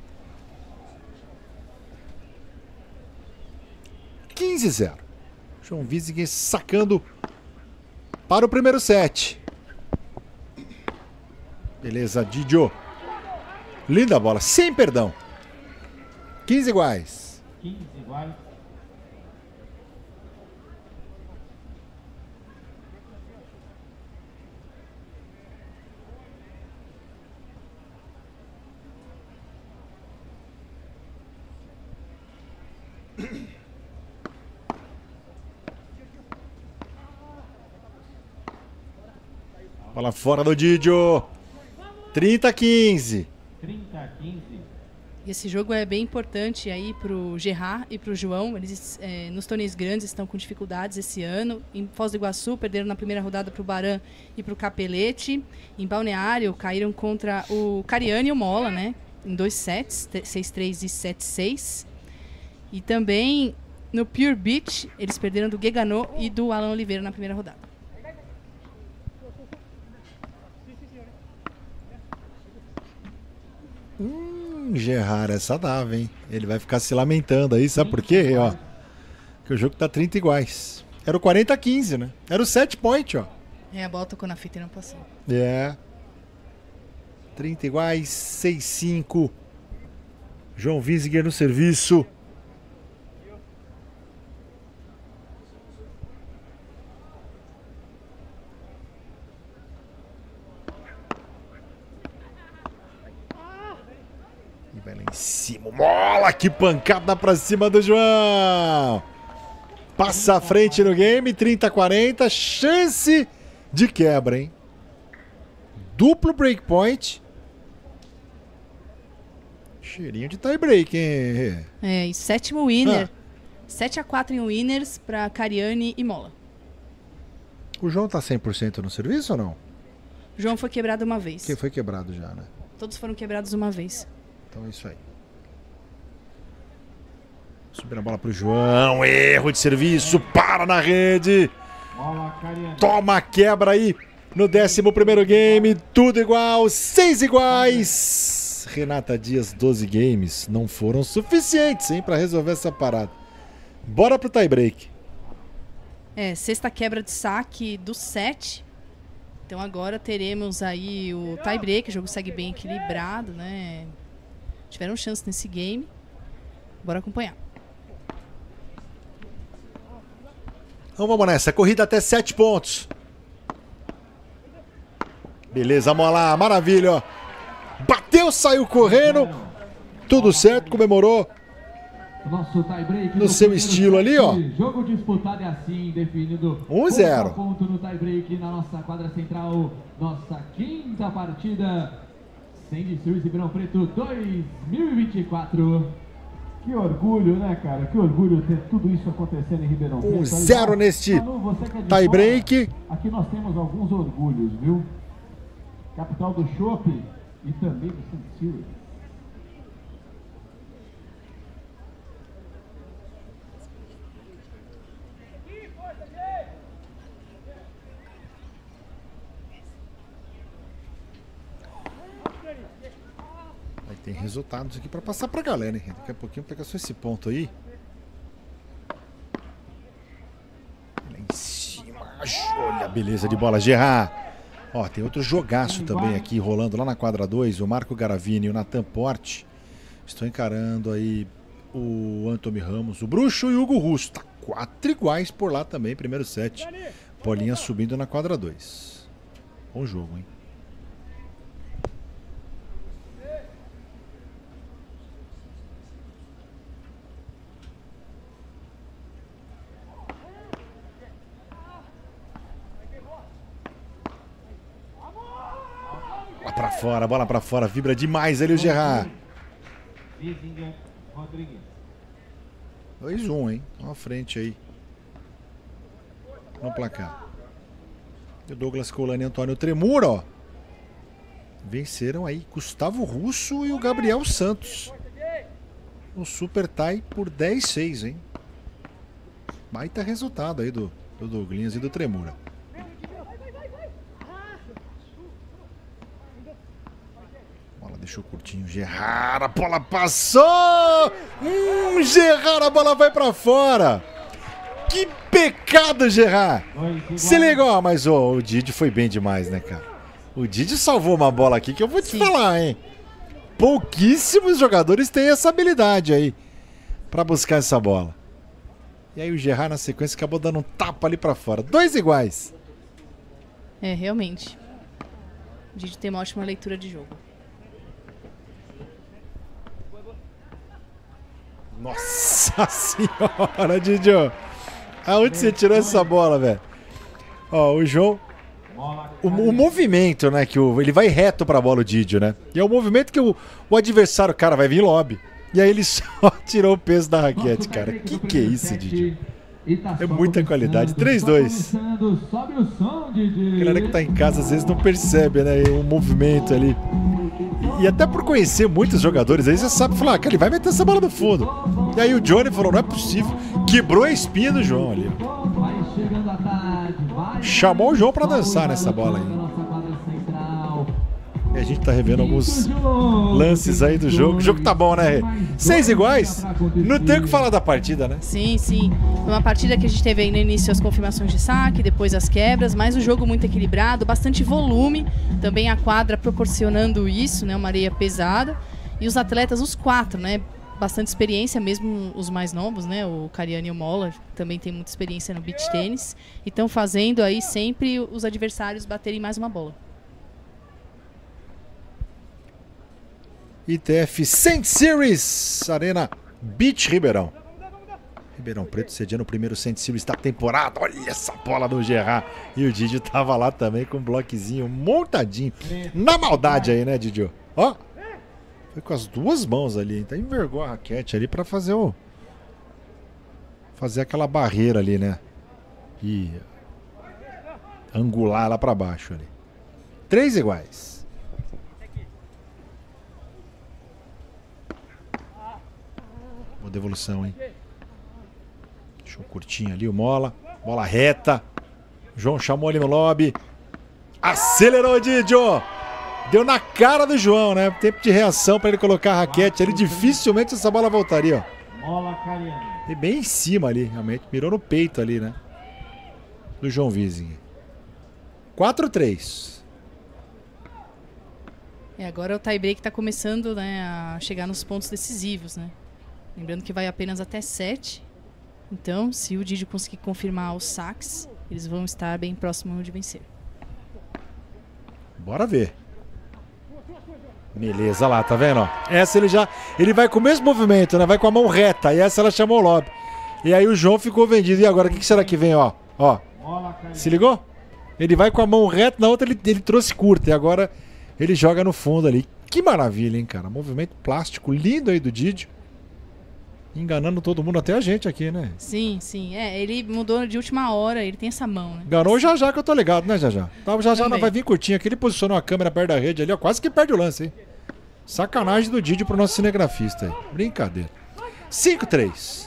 15-0. João Wiesinger sacando para o primeiro set. Beleza, Didio. Linda bola, sem perdão. 15 iguais. 15 iguais. Bola fora do Didio. 30-15. 30-15. Esse jogo é bem importante aí pro Gerard e pro João. Eles nos torneios grandes estão com dificuldades esse ano. Em Foz do Iguaçu perderam na primeira rodada pro Baran e pro Capelete. Em Balneário caíram contra o Cariani e o Mola, né? Em 2 sets, 6-3 e 7-6. E também no Pure Beach eles perderam do Gueganot e do Alan Oliveira na primeira rodada. Gerard, essa dava, hein? Ele vai ficar se lamentando aí, sabe por quê? Ó, que o jogo tá 30 iguais. Era o 40-15, né? Era o 7 point, ó. A bola tocou na fita e não passou. 30 iguais, 6-5. João Wiesinger no serviço. Vai lá em cima, Mola, que pancada pra cima do João. Passa à frente no game, 30-40, chance de quebra, hein? Duplo breakpoint. Cheirinho de tie break, hein? E sétimo winner. 7-4 em winners pra Cariani e Mola. O João tá 100% no serviço ou não? O João foi quebrado uma vez. Que foi quebrado já, né? Todos foram quebrados uma vez. Então é isso aí. Subindo a bola pro João. Erro de serviço. Para na rede. Toma a quebra aí no 11º game. Tudo igual. 6 iguais. Renata Dias, 12 games. Não foram suficientes, hein, pra resolver essa parada. Bora pro tie break. Sexta quebra de saque do set. Então agora teremos aí o tie break. O jogo segue bem equilibrado, né? Tiveram chance nesse game. Bora acompanhar. Então vamos nessa. Corrida até 7 pontos. Beleza, vamos lá. Maravilha, ó. Bateu, saiu correndo. Tudo certo, comemorou. No seu estilo ali, ó. Jogo disputado é assim, definido 1-0. ponto no tie break na nossa quadra central. Nossa quinta partida. Sandy Series Ribeirão Preto 2024. Que orgulho, né, cara? Que orgulho ter tudo isso acontecendo em Ribeirão Preto. 1-0 neste tie break. Aqui nós temos alguns orgulhos, viu? Capital do Chopp e também do Sandy Series. Tem resultados aqui pra passar pra galera, hein? Daqui a pouquinho pegar só esse ponto aí. Lá em cima. Olha a beleza de bola, Gerard. Ó, tem outro jogaço também aqui rolando lá na quadra 2. O Marco Garavini e o Nathan Porte estão encarando aí o Antônio Ramos, o Bruxo e o Hugo Russo. Tá 4 iguais por lá também, primeiro set. Bolinha subindo na quadra 2. Bom jogo, hein? Bola pra fora, vibra demais ali o Gerard. 2-1, hein? Olha a frente aí. No placar. E o Douglas Colani e Antônio Tremura, ó. Venceram aí Gustavo Russo e o Gabriel Santos. No Super Tie por 10-6, hein? Baita resultado aí do Douglinhas e do Tremura. Deixou curtinho, Gerard, a bola passou! Gerard, a bola vai pra fora! Que pecado, Gerard! Se ligou, mas o Didi foi bem demais, né, cara? O Didi salvou uma bola aqui que eu vou te falar, hein? Pouquíssimos jogadores têm essa habilidade aí pra buscar essa bola. E aí o Gerard na sequência acabou dando um tapa ali pra fora. 2 iguais. Realmente. O Didi tem uma ótima leitura de jogo. Nossa senhora, Didio. Aonde você tirou essa bola, velho? Ó, o João... O movimento, né? Que ele vai reto pra bola, o Didio, né? E é o movimento que o adversário, cara, vai vir lobby. E aí ele só tirou o peso da raquete, cara. Que é isso, Didio? É muita qualidade. 3-2. A galera que tá em casa às vezes não percebe, né? O movimento ali. E até por conhecer muitos jogadores aí, você sabe falar, cara, ele vai meter essa bola no fundo. E aí o Johnny falou, não é possível. Quebrou a espinha do João ali. Chamou o João pra dançar nessa bola aí. E a gente tá revendo alguns lances aí do jogo. O jogo tá bom, né? 6 iguais. Não tem o que falar da partida, né? Sim, sim. Foi uma partida que a gente teve aí no início as confirmações de saque, depois as quebras, mas o jogo muito equilibrado, bastante volume. Também a quadra proporcionando isso, né? Uma areia pesada. E os atletas, os 4, né? Bastante experiência, mesmo os mais novos, né? O Cariani e o Mola também tem muita experiência no beach tênis. E estão fazendo aí sempre os adversários baterem mais uma bola. ITF Sandy Series Arena Beach Ribeirão. Ribeirão Preto sediando o primeiro Sandy Series da temporada. Olha essa bola do Gerard. E o Didio tava lá também com um bloquezinho montadinho. Na maldade aí, né, Didio? Ó. Foi com as 2 mãos ali. Então envergou a raquete ali pra fazer fazer aquela barreira ali, né? E angular lá pra baixo ali. 3 iguais. Boa devolução, hein? Curtinho ali o Mola. Bola reta. João chamou ali no lobby. Acelerou o Didio. Deu na cara do João, né? Tempo de reação para ele colocar a raquete ali. Dificilmente essa bola voltaria, ó. E bem em cima ali, realmente. Mirou no peito ali, né? Do João Wiesing. 4-3. Agora o tie-break tá começando, né, a chegar nos pontos decisivos, né? Lembrando que vai apenas até 7. Então, se o Didio conseguir confirmar os saques, eles vão estar bem próximos de vencer. Bora ver. Beleza, lá, tá vendo? Ó? Essa ele vai com o mesmo movimento, né? Vai com a mão reta. E essa ela chamou o lobby. E aí o João ficou vendido. E agora, o que será que vem, ó? Ó. Se ligou? Ele vai com a mão reta, na outra ele trouxe curta. E agora ele joga no fundo ali. Que maravilha, hein, cara? Movimento plástico lindo aí do Didio. Enganando todo mundo, até a gente aqui, né? Sim, sim. Ele mudou de última hora, ele tem essa mão, né? Enganou o Jajá, que eu tô ligado, né, Jajá? O Jajá não vai vir curtinho aqui, ele posicionou a câmera perto da rede ali, ó, quase que perde o lance, hein? Sacanagem do Didio pro nosso cinegrafista aí. Brincadeira. 5-3.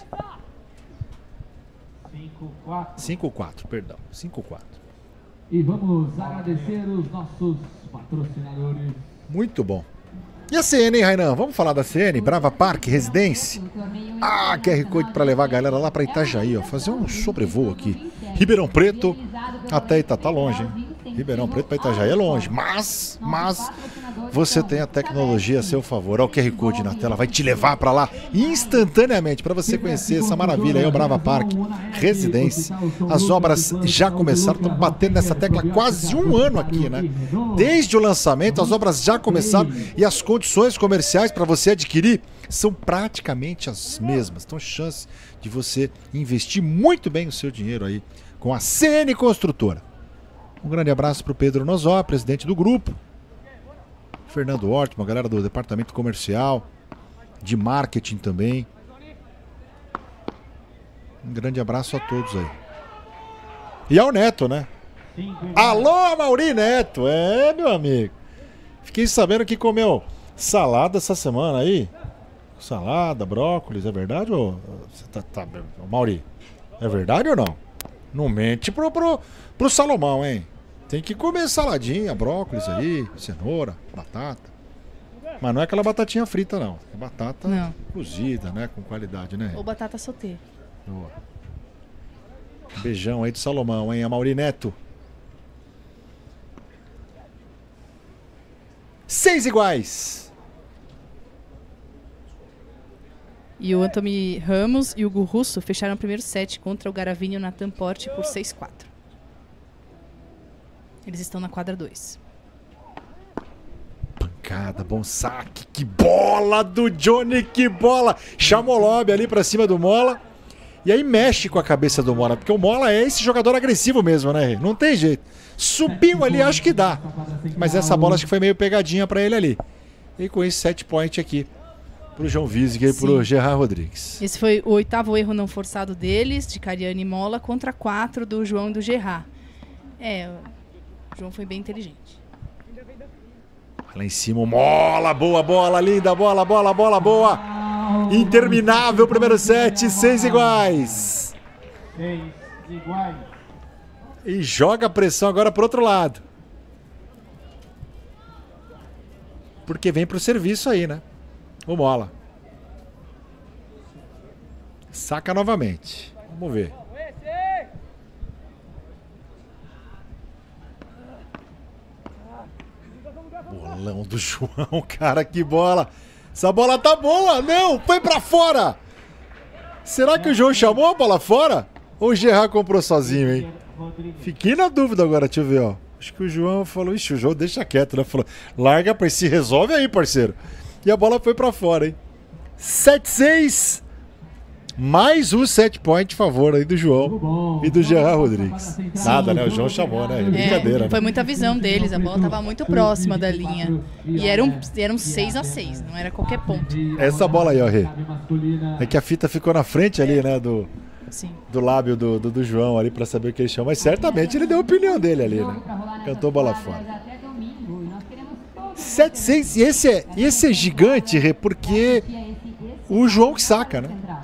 5-4, perdão. 5-4. E vamos agradecer os nossos patrocinadores. Muito bom. E a CN, hein, Rainan? Vamos falar da CN, Brava Park Residência. Ah, QR Code para levar a galera lá para Itajaí, ó. Fazer um sobrevoo aqui. Ribeirão Preto até Ita, tá longe, hein? Ribeirão Preto para Itajaí é longe, mas você tem a tecnologia a seu favor. Olha o QR Code na tela, vai te levar para lá instantaneamente para você conhecer essa maravilha aí, o Brava Park Residência. As obras já começaram, estamos batendo nessa tecla há quase um ano aqui, né? Desde o lançamento, as obras já começaram e as condições comerciais para você adquirir são praticamente as mesmas. Então, chance de você investir muito bem o seu dinheiro aí com a CN Construtora. Um grande abraço para o Pedro Nozó, presidente do grupo. Fernando Ortman, galera do departamento comercial, de marketing também. Um grande abraço a todos aí. E ao Neto, né? Alô, Mauri Neto! É, meu amigo. Fiquei sabendo que comeu salada essa semana aí. Salada, brócolis, é verdade ou... Mauri, é verdade ou não? Não mente pro Salomão, hein? Tem que comer saladinha, brócolis aí, cenoura, batata. Mas não é aquela batatinha frita, não. É batata cozida, né? Com qualidade, né? Ou batata sauté. Boa. Beijão aí do Salomão, hein? A Mauri Neto. 6 iguais. E o Anthony Ramos e o Hugo Russo fecharam o primeiro set contra o Garavinho na Tamporte por 6-4. Eles estão na quadra 2. Pancada, bom saque. Que bola do Johnny, que bola. Chamou o lobby ali pra cima do Mola. E aí mexe com a cabeça do Mola, porque o Mola é esse jogador agressivo mesmo, né? Não tem jeito. Subiu ali, acho que dá. Mas essa bola acho que foi meio pegadinha pra ele ali. E com esse 7 point aqui pro João Wiesing e pro Gerard Rodrigues. Esse foi o 8º erro não forçado deles, de Cariani e Mola, contra 4 do João e do Gerard. O João foi bem inteligente. Lá em cima o Mola, boa bola, linda bola, boa. Interminável primeiro set, 6 iguais. 6 iguais. E joga a pressão agora pro outro lado. Porque vem pro serviço aí, né? O Mola. Saca novamente. Vamos ver. Bolão do João, cara, que bola. Essa bola tá boa. Não, foi pra fora. Será que o João chamou a bola fora? Ou o Gerard comprou sozinho, hein? Fiquei na dúvida agora, deixa eu ver, ó. Acho que o João falou, ixi, o João deixa quieto, né? Falou, larga, se resolve aí, parceiro. E a bola foi pra fora, hein? 7-6. Mais um 7 point a favor aí do João e do Gerard Rodrigues. Nada, né? O João chamou, né? Brincadeira. Foi muita visão deles, a bola tava muito próxima da linha. E eram 6-6, não era qualquer ponto. Essa bola aí, ó, Rê. É que a fita ficou na frente ali, né? Do lábio do João ali pra saber o que ele chama. Mas certamente ele deu a opinião dele ali, né? Cantou bola fora. 7-6. E esse é gigante, Rê, porque o João que saca, né?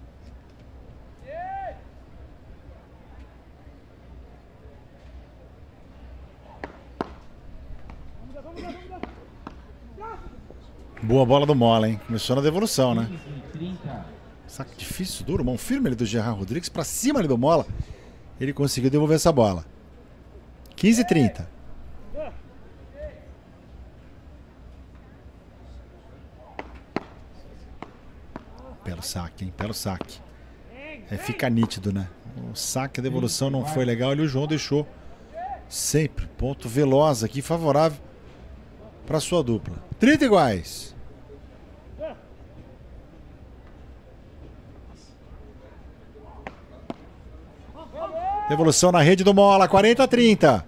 Boa bola do Mola, hein? Começou na devolução, né? Saque difícil, duro. Mão firme ali do Gerard Rodrigues. Pra cima ali do Mola. Ele conseguiu devolver essa bola. 15-30. Belo saque, hein? Belo saque. É, fica nítido, né? O saque, a devolução não foi legal. Ali o João deixou sempre. Ponto veloz aqui, favorável para sua dupla. 30 iguais. Devolução na rede do Mola, 40-30.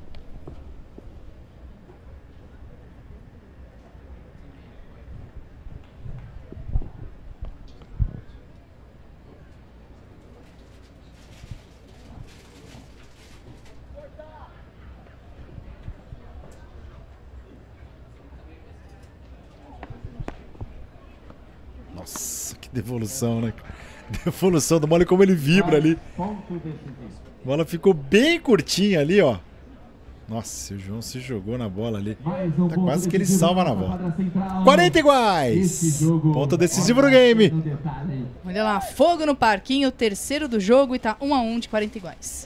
Nossa, que devolução, né? Devolução do Mola, como ele vibra ali. A bola ficou bem curtinha ali, ó. Nossa, o João se jogou na bola ali. Tá quase que ele salva na bola. 40 iguais. Ponto decisivo no game. Olha lá, fogo no parquinho, terceiro do jogo e tá 1-1 de 40 iguais.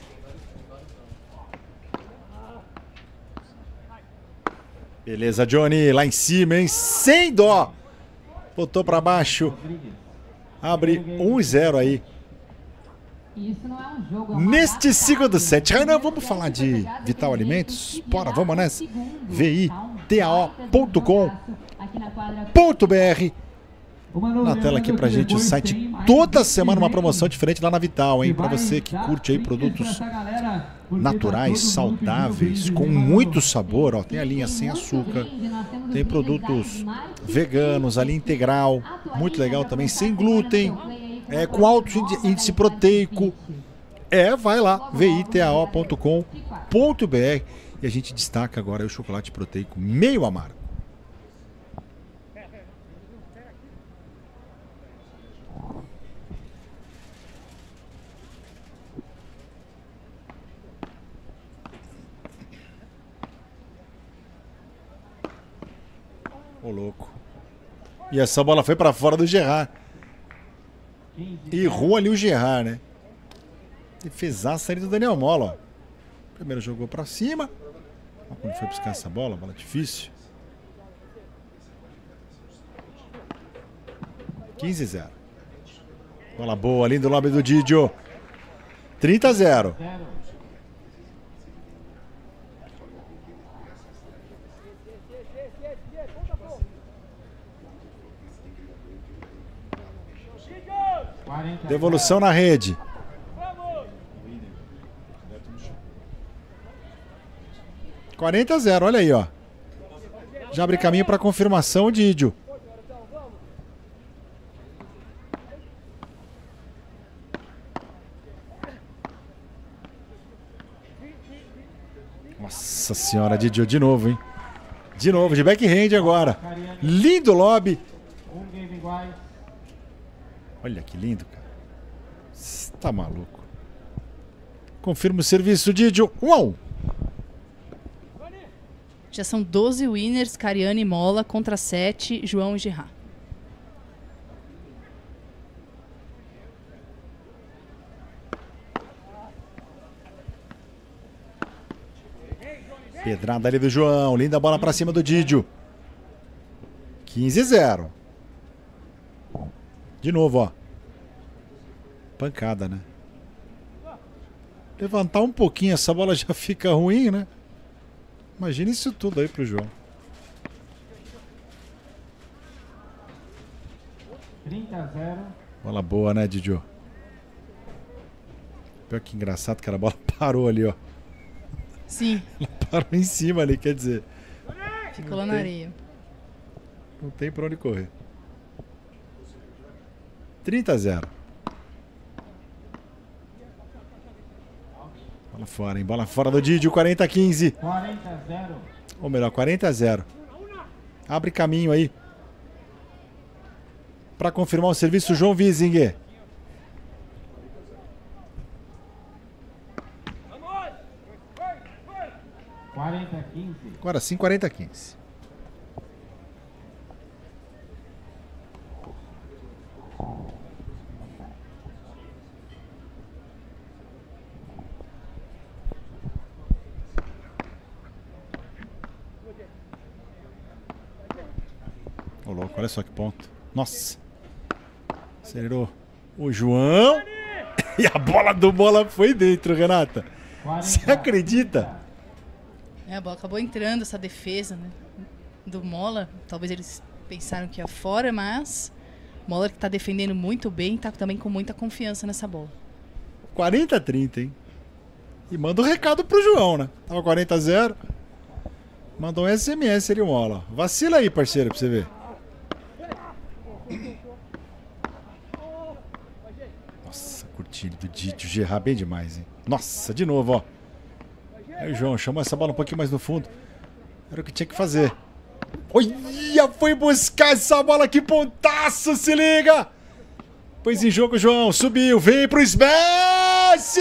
Beleza, Johnny, lá em cima, hein? Sem dó. Botou pra baixo. Abre 1-0 aí. Isso não é um jogo, neste segundo set. Renan, vamos falar de Vital Alimentos? Bora, vamos nessa. vitao.com.br. Na tela aqui pra gente o site. Toda semana uma promoção diferente lá na Vital, hein? Pra você que curte aí produtos naturais, saudáveis, com muito sabor, ó. Tem a linha sem açúcar, tem produtos veganos, a linha integral, muito legal também, sem glúten, com alto índice proteico. Vai lá, vitao.com.br. E a gente destaca agora o chocolate proteico meio amargo. Ô, louco. E essa bola foi pra fora do Gerard. Errou ali o Gerard, né? Defesaça ali do Daniel Mola, ó. Primeiro jogou pra cima. Olha quando foi buscar essa bola, bola difícil. 15-0. Bola boa ali do lobby do Didio. 30-0. Devolução na rede. — 40-0, olha aí, ó. Já abre caminho para confirmação o Didio. Nossa senhora, Didio, de novo, hein? De novo, de backhand agora. Lindo lobby. Olha que lindo, cara. Você tá maluco. Confirma o serviço, Didio. 1-1. Já são 12 winners, Cariani e Mola contra 7, João e Gerard. Pedrada ali do João. Linda bola pra cima do Didio. 15-0. De novo, ó. Pancada, né? Levantar um pouquinho, essa bola já fica ruim, né? Imagina isso tudo aí pro João. 30-0. Bola boa, né, Didio? Pior que engraçado, cara. A bola parou ali, ó. Sim. Ela parou em cima ali, quer dizer. Ficou lá na areia. Não tem pra onde correr. 30-0. Bola fora, hein? Bola fora do Didio, 40-15. 40-0. Ou melhor, 40-0. Abre caminho aí para confirmar o serviço, João Wiesinger. Agora sim, 40-15. Ô, louco, olha só que ponto. Nossa. Acelerou o João. E a bola do Mola foi dentro, Renata. Você acredita? A bola acabou entrando, essa defesa, né, do Mola. Talvez eles pensaram que ia fora, mas o Mola que tá defendendo muito bem, tá também com muita confiança nessa bola. 40-30, hein? E manda um recado pro João, né? Tava 40-0. Mandou um SMS ali, o Mola. Vacila aí, parceiro, pra você ver. Nossa, curtido do Dítio Gerard, bem demais, hein? Nossa, de novo, ó. Aí o João chamou essa bola um pouquinho mais no fundo. Era o que tinha que fazer. Olha, foi buscar essa bola, que pontaço, se liga! Pois em jogo, João, subiu, vem pro smash!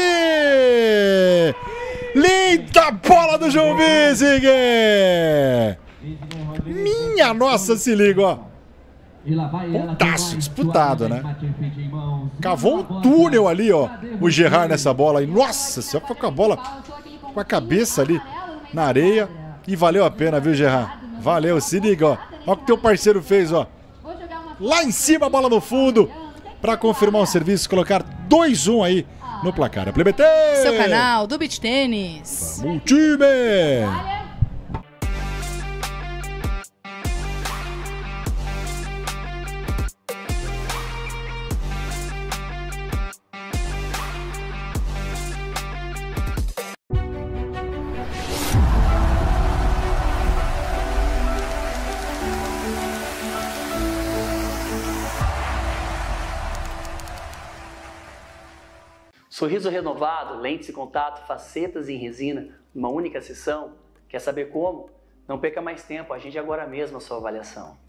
Linda bola do João Wiesinger! Minha nossa, se liga, ó. Pontaço, disputado, né? Cavou um túnel ali, ó, o Gerard nessa bola aí. Nossa, você foi com a bola, com a cabeça ali na areia. E valeu a pena, viu, Gerard? Valeu, se liga, ó. Olha o que teu parceiro fez, ó. Lá em cima, a bola no fundo. Pra confirmar o serviço, colocar 2-1 aí no placar. A Play BT! Seu canal do Beach Tênis. Vamos, time! Sorriso renovado, lentes e contato, facetas em resina, numa única sessão. Quer saber como? Não perca mais tempo, agende agora mesmo a sua avaliação.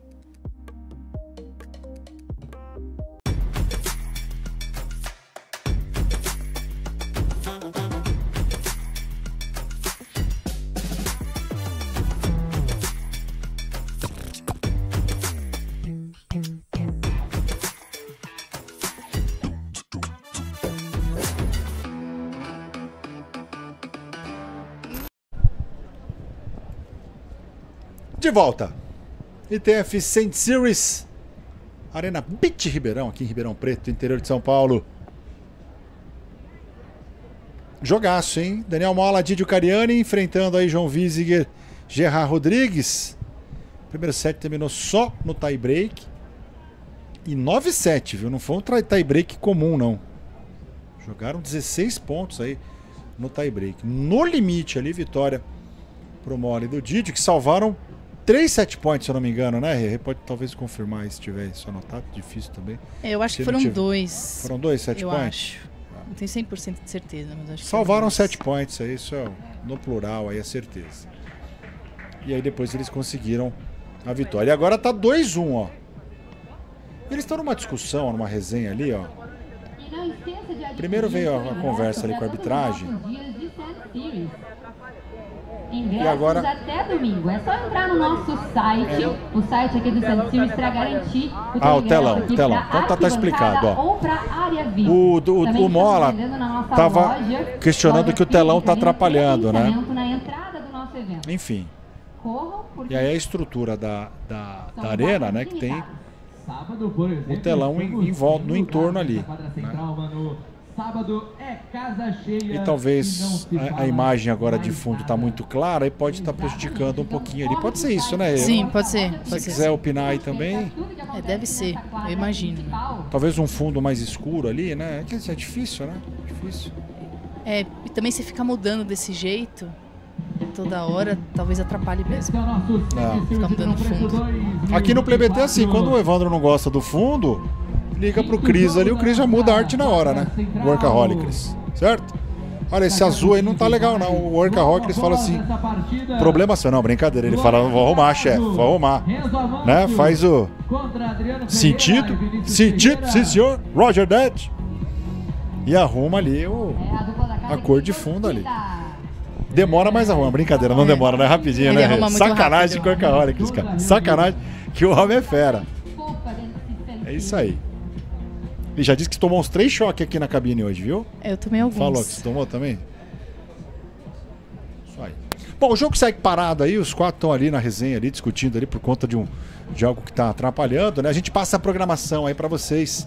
De volta. ITF St. Series. Arena Beach Ribeirão, aqui em Ribeirão Preto, interior de São Paulo. Jogaço, hein? Daniel Mola, Didio Cariani enfrentando aí João Wiesinger, Gerard Rodrigues. Primeiro set terminou só no tie break. E 9-7, viu? Não foi um tie break comum, não. Jogaram 16 pontos aí no tie break. No limite ali, vitória pro Mola e do Didio, que salvaram 3 set points, se eu não me engano, né? Ele pode talvez confirmar se tiver isso anotado, difícil também. Eu acho que foram 2. Foram 2 set points? Eu acho. Não tenho 100% de certeza, mas acho que salvaram 7 points, aí isso é no plural, aí é certeza. E aí depois eles conseguiram a vitória. E agora tá 2-1, ó. Eles estão numa discussão, numa resenha ali, ó. Primeiro veio a conversa ali com a arbitragem. Ingressos e agora até domingo. É só entrar no nosso site, o site aqui do St. Series, para garantir o telão. Então tá explicado, ó. Ou pra área VIP. O Mola tava questionando que o telão tá atrapalhando, né? Na entrada do nosso evento. Enfim. E aí a estrutura da arena, né, que tem o telão em volta, no entorno ali. Né? Sábado é casa cheia. E talvez a imagem agora de fundo está muito clara e pode estar prejudicando um pouquinho ali. Pode ser isso, né? Sim, pode ser. Se você quiser opinar aí também. Deve ser, eu imagino. Talvez um fundo mais escuro ali, né? É difícil, né? Difícil. E também se ficar mudando desse jeito toda hora, talvez atrapalhe mesmo. Ficar mudando o fundo. Aqui no Play BT é assim, quando o Evandro não gosta do fundo, liga pro Cris ali, o Cris já muda a arte na hora, né? Workaholic, Cris. Certo? Olha, esse azul aí não tá legal, não. O Workaholic, Cris fala assim: problema seu, não, brincadeira. Ele fala: vou arrumar, chefe, vou arrumar. Né? Faz o sentido, sim senhor, Roger that. E arruma ali a cor de fundo ali. Demora, mas arruma. Brincadeira, não demora, né? Rapidinho, né? Sacanagem com o Workaholic, Cris, cara. Sacanagem, que o homem é fera. É isso aí. Ele já disse que tomou uns 3 choques aqui na cabine hoje, viu? Eu tomei alguns. Falou que você tomou também? Isso aí. Bom, o jogo segue parado aí, os 4 estão ali na resenha, ali, discutindo ali por conta de de algo que está atrapalhando, né? A gente passa a programação aí para vocês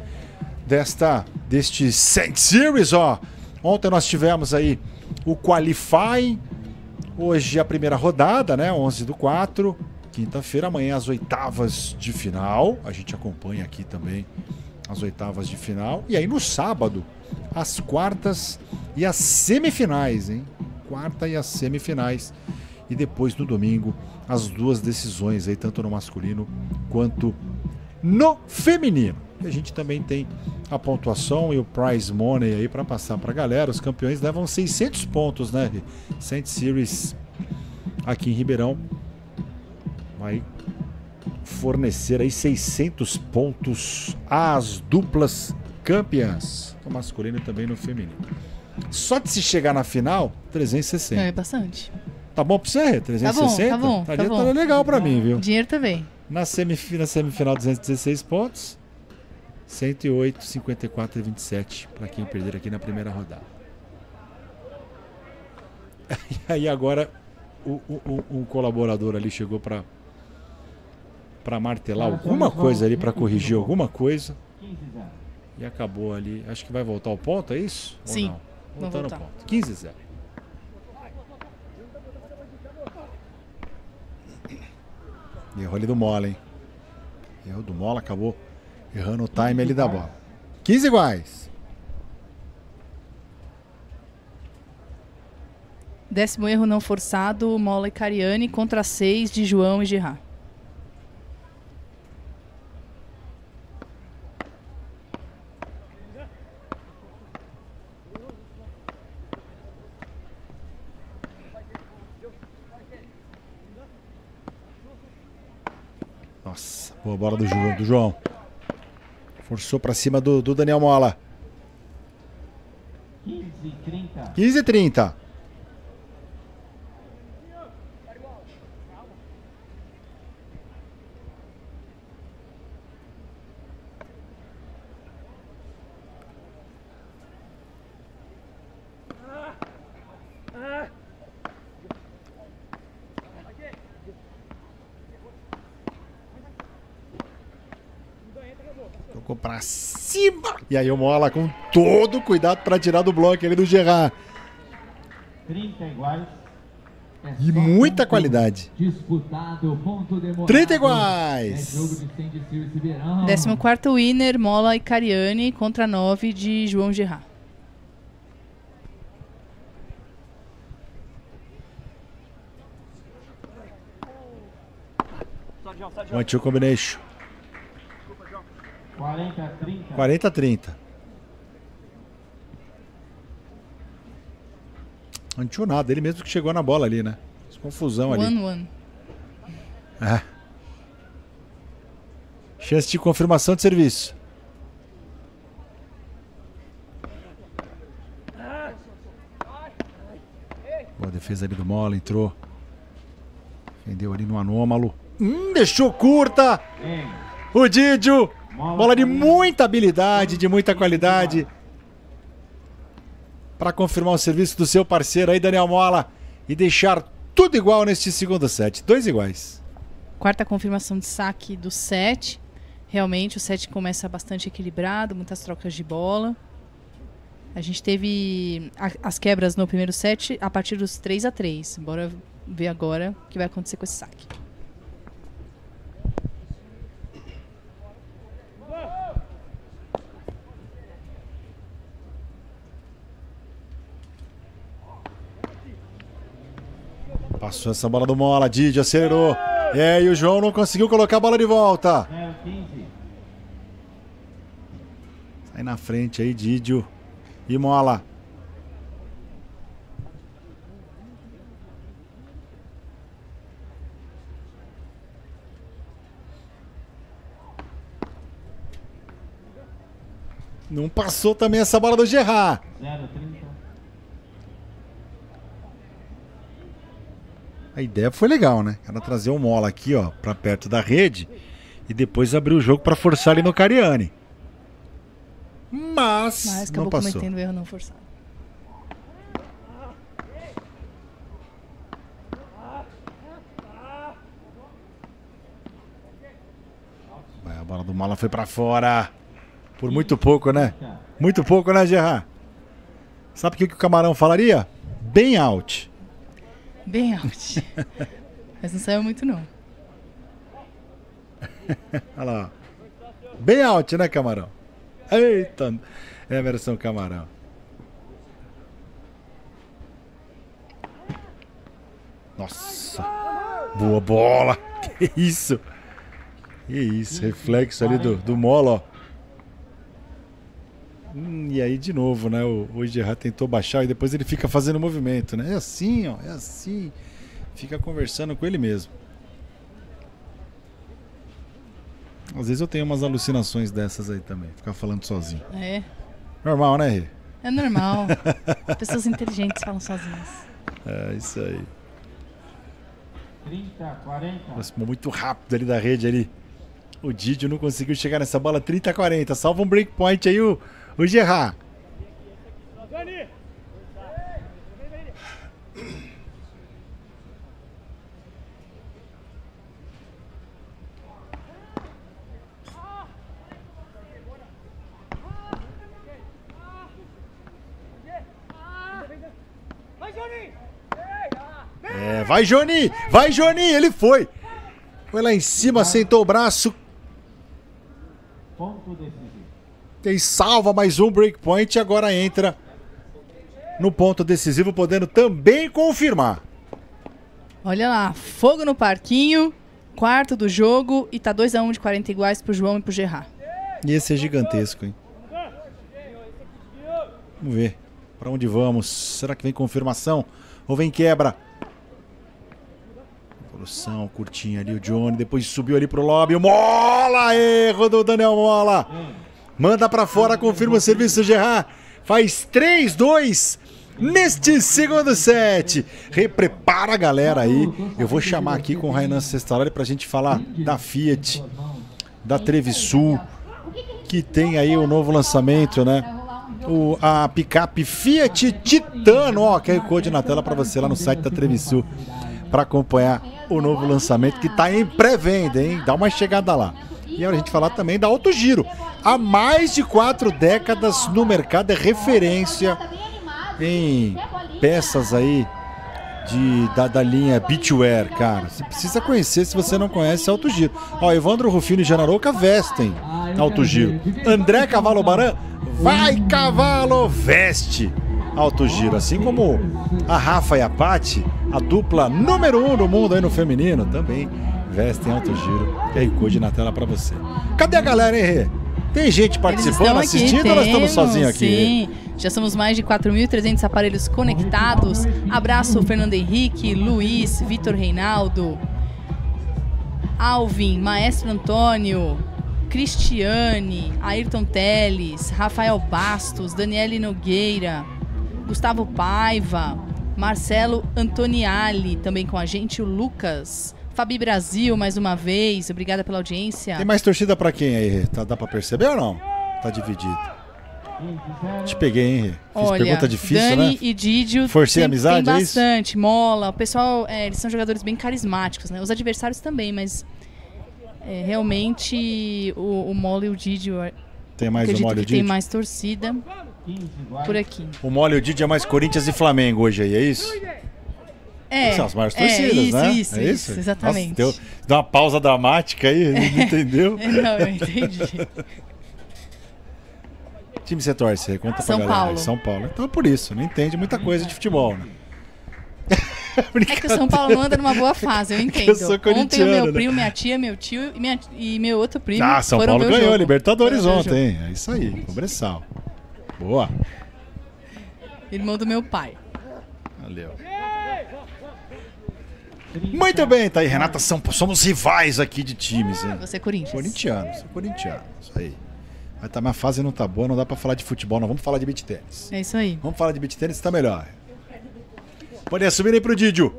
deste Saint Series, ó. Ontem nós tivemos aí o Qualify, hoje a primeira rodada, né? 11/4, quinta-feira, amanhã as oitavas de final. A gente acompanha aqui também as oitavas de final. E aí no sábado, as quartas e as semifinais, hein? Quarta e as semifinais. E depois no domingo, as duas decisões aí, tanto no masculino quanto no feminino. E a gente também tem a pontuação e o prize money aí para passar para a galera. Os campeões levam 600 pontos, né? Saint Series aqui em Ribeirão vai fornecer aí 600 pontos às duplas campeãs, no masculino e também no feminino. Só de se chegar na final, 360. É bastante. Tá bom pra você? 360? Tá bom. Tá legal pra mim, viu? Dinheiro também. Na semifinal, 216 pontos. 108, 54 e 27 para quem perder aqui na primeira rodada. E aí agora um colaborador ali chegou para martelar alguma coisa ali, para corrigir alguma coisa. E acabou ali. Acho que vai voltar o ponto, é isso? Sim, ou não? Voltando o ponto. 15-0. Erro ali do Mola, hein? Erro do Mola, acabou errando o time ali da bola. 15 iguais. 10º erro não forçado, Mola e Cariani contra 6 de João e Gerard. Nossa, boa bola do João. Forçou pra cima do Daniel Mola. 15-30. Tocou pra cima. E aí o Mola com todo cuidado pra tirar do bloco ali do Gerard. 30 iguais. E muita qualidade. Disputado, ponto demorado. 30 iguais. É jogo de Saint Series Ribeirão. 14º winner, Mola e Cariani contra 9 de João Gerard. One two combination. 40-30. 40-30. Não tinha nada, ele mesmo que chegou na bola ali, né? Confusão ali. 1-1. É. Chance de confirmação de serviço. Boa defesa ali do Mola, entrou. Defendeu ali no anômalo. Deixou curta. O Didio. Bola de muita habilidade, de muita qualidade. Para confirmar o serviço do seu parceiro aí, Daniel Mola. E deixar tudo igual neste segundo set. 2 iguais. Quarta confirmação de saque do set. Realmente o set começa bastante equilibrado, muitas trocas de bola. A gente teve as quebras no primeiro set a partir dos 3-3. Bora ver agora o que vai acontecer com esse saque. Passou essa bola do Mola, Didi acelerou. E o João não conseguiu colocar a bola de volta. Sai na frente aí, Didio e Mola. Não passou também essa bola do Gerard. 0-30. A ideia foi legal, né? Era trazer o Mola aqui, ó, pra perto da rede e depois abrir o jogo pra forçar ali no Cariani. Mas não passou. Cometendo erro não forçado. A bola do Mola foi pra fora. Por muito pouco, né? Muito pouco, né, Gerard? Sabe o que o Camarão falaria? Bem out. Bem out. Mas não saiu muito, não. Olha lá. Bem out, né, Camarão? Eita. É a versão Camarão. Nossa. Boa bola. Que isso. Que isso. Reflexo ali do Mola, ó. E aí de novo, né? O Gerard tentou baixar e depois ele fica fazendo movimento, né? É assim, ó. É assim. Fica conversando com ele mesmo. Às vezes eu tenho umas alucinações dessas aí também. Ficar falando sozinho. É. Normal, né, Rê? É normal. Pessoas inteligentes falam sozinhas. É, isso aí. 30, 40. Próximo muito rápido ali da rede ali. O Didio não conseguiu chegar nessa bola. 30, 40. Salva um breakpoint aí o Gerard. É, vai Johnny! Vai Johnny! Ele foi! Foi lá em cima, aceitou o braço. Ponto decisivo. Tem salva mais um breakpoint e agora entra no ponto decisivo, podendo também confirmar. Olha lá, fogo no parquinho, quarto do jogo e tá 2-1 de 40 iguais pro João e pro Gerard. E esse é gigantesco, hein? Vamos ver. Pra onde vamos? Será que vem confirmação? Ou vem quebra? Evolução, curtinha ali o Johnny. Depois subiu ali pro lobby. O Mola! Erro do Daniel Mola. Manda pra fora, confirma o serviço Gerard. Faz 3-2 neste segundo set. Reprepara a galera aí. Eu vou chamar aqui com o Rainan Sestaroli pra gente falar da Fiat, da Trevisul, que tem aí o novo lançamento, né? A picape Fiat Titano, ó, QR Code na tela para você lá no site da Trevisul para acompanhar o novo lançamento que está em pré-venda, hein? Dá uma chegada lá. E a gente falar também da Auto Giro. Há mais de 4 décadas no mercado, é referência em peças aí da linha Beachwear, cara. Você precisa conhecer se você não conhece a Auto Giro. Ó, Evandro Rufino e Janarouca vestem Auto Giro. André Cavalo Baran, vai Cavalo, veste Auto Giro. Assim como a Rafa e a Paty, a dupla número 1 do mundo aí no feminino, também vestem Auto Giro. QR Code na tela pra você. Cadê a galera, hein, Rê? Tem gente participando, assistindo, ou nós estamos sozinhos aqui? Sim, já somos mais de 4.300 aparelhos conectados. Abraço Fernando Henrique, Luiz, Vitor Reinaldo, Alvin, Maestro Antônio, Cristiane, Ayrton Teles, Rafael Bastos, Daniele Nogueira, Gustavo Paiva, Marcelo Antoniali, também com a gente, o Lucas, Fabi Brasil, mais uma vez, obrigada pela audiência. Tem mais torcida pra quem aí? Dá pra perceber ou não? Tá dividido. Te peguei, hein, Rê? Fiz Olha, pergunta difícil, Dani, né? E Didio Forcei a amizade, tem é isso? bastante, Mola, o pessoal, eles são jogadores bem carismáticos, né? Os adversários também, mas realmente o Mola e o Didio, tem mais o Mola e o tem Didio? mais torcida por aqui. O Mola e o Didio é mais Corinthians e Flamengo hoje aí, é isso? São as maiores torcidas, isso, né? Isso, exatamente. Nossa, deu uma pausa dramática aí, não entendeu? Não, eu entendi. Time você torce? Conta São pra galera. Paulo. São Paulo. Então é por isso, não entende muita coisa de futebol, né? É que o São Paulo não anda numa boa fase, eu entendo. Eu sou Ontem o corintiano, meu né? primo, minha tia, meu tio e meu outro primo São foram Paulo ver o ganhou jogo. Libertadores Foram ver o ontem, hein? É isso aí, Cobressal. Boa. Irmão do meu pai. Valeu. Muito bem, tá aí, Renata. Somos rivais aqui de times, hein? Você é Corinthians. Corintiano, sou corintiano. Isso aí. Mas tá, minha fase não tá boa, não dá pra falar de futebol, não. Vamos falar de beach tênis. É isso aí. Vamos falar de beach tênis, tá melhor. Pode assumir aí pro Didio.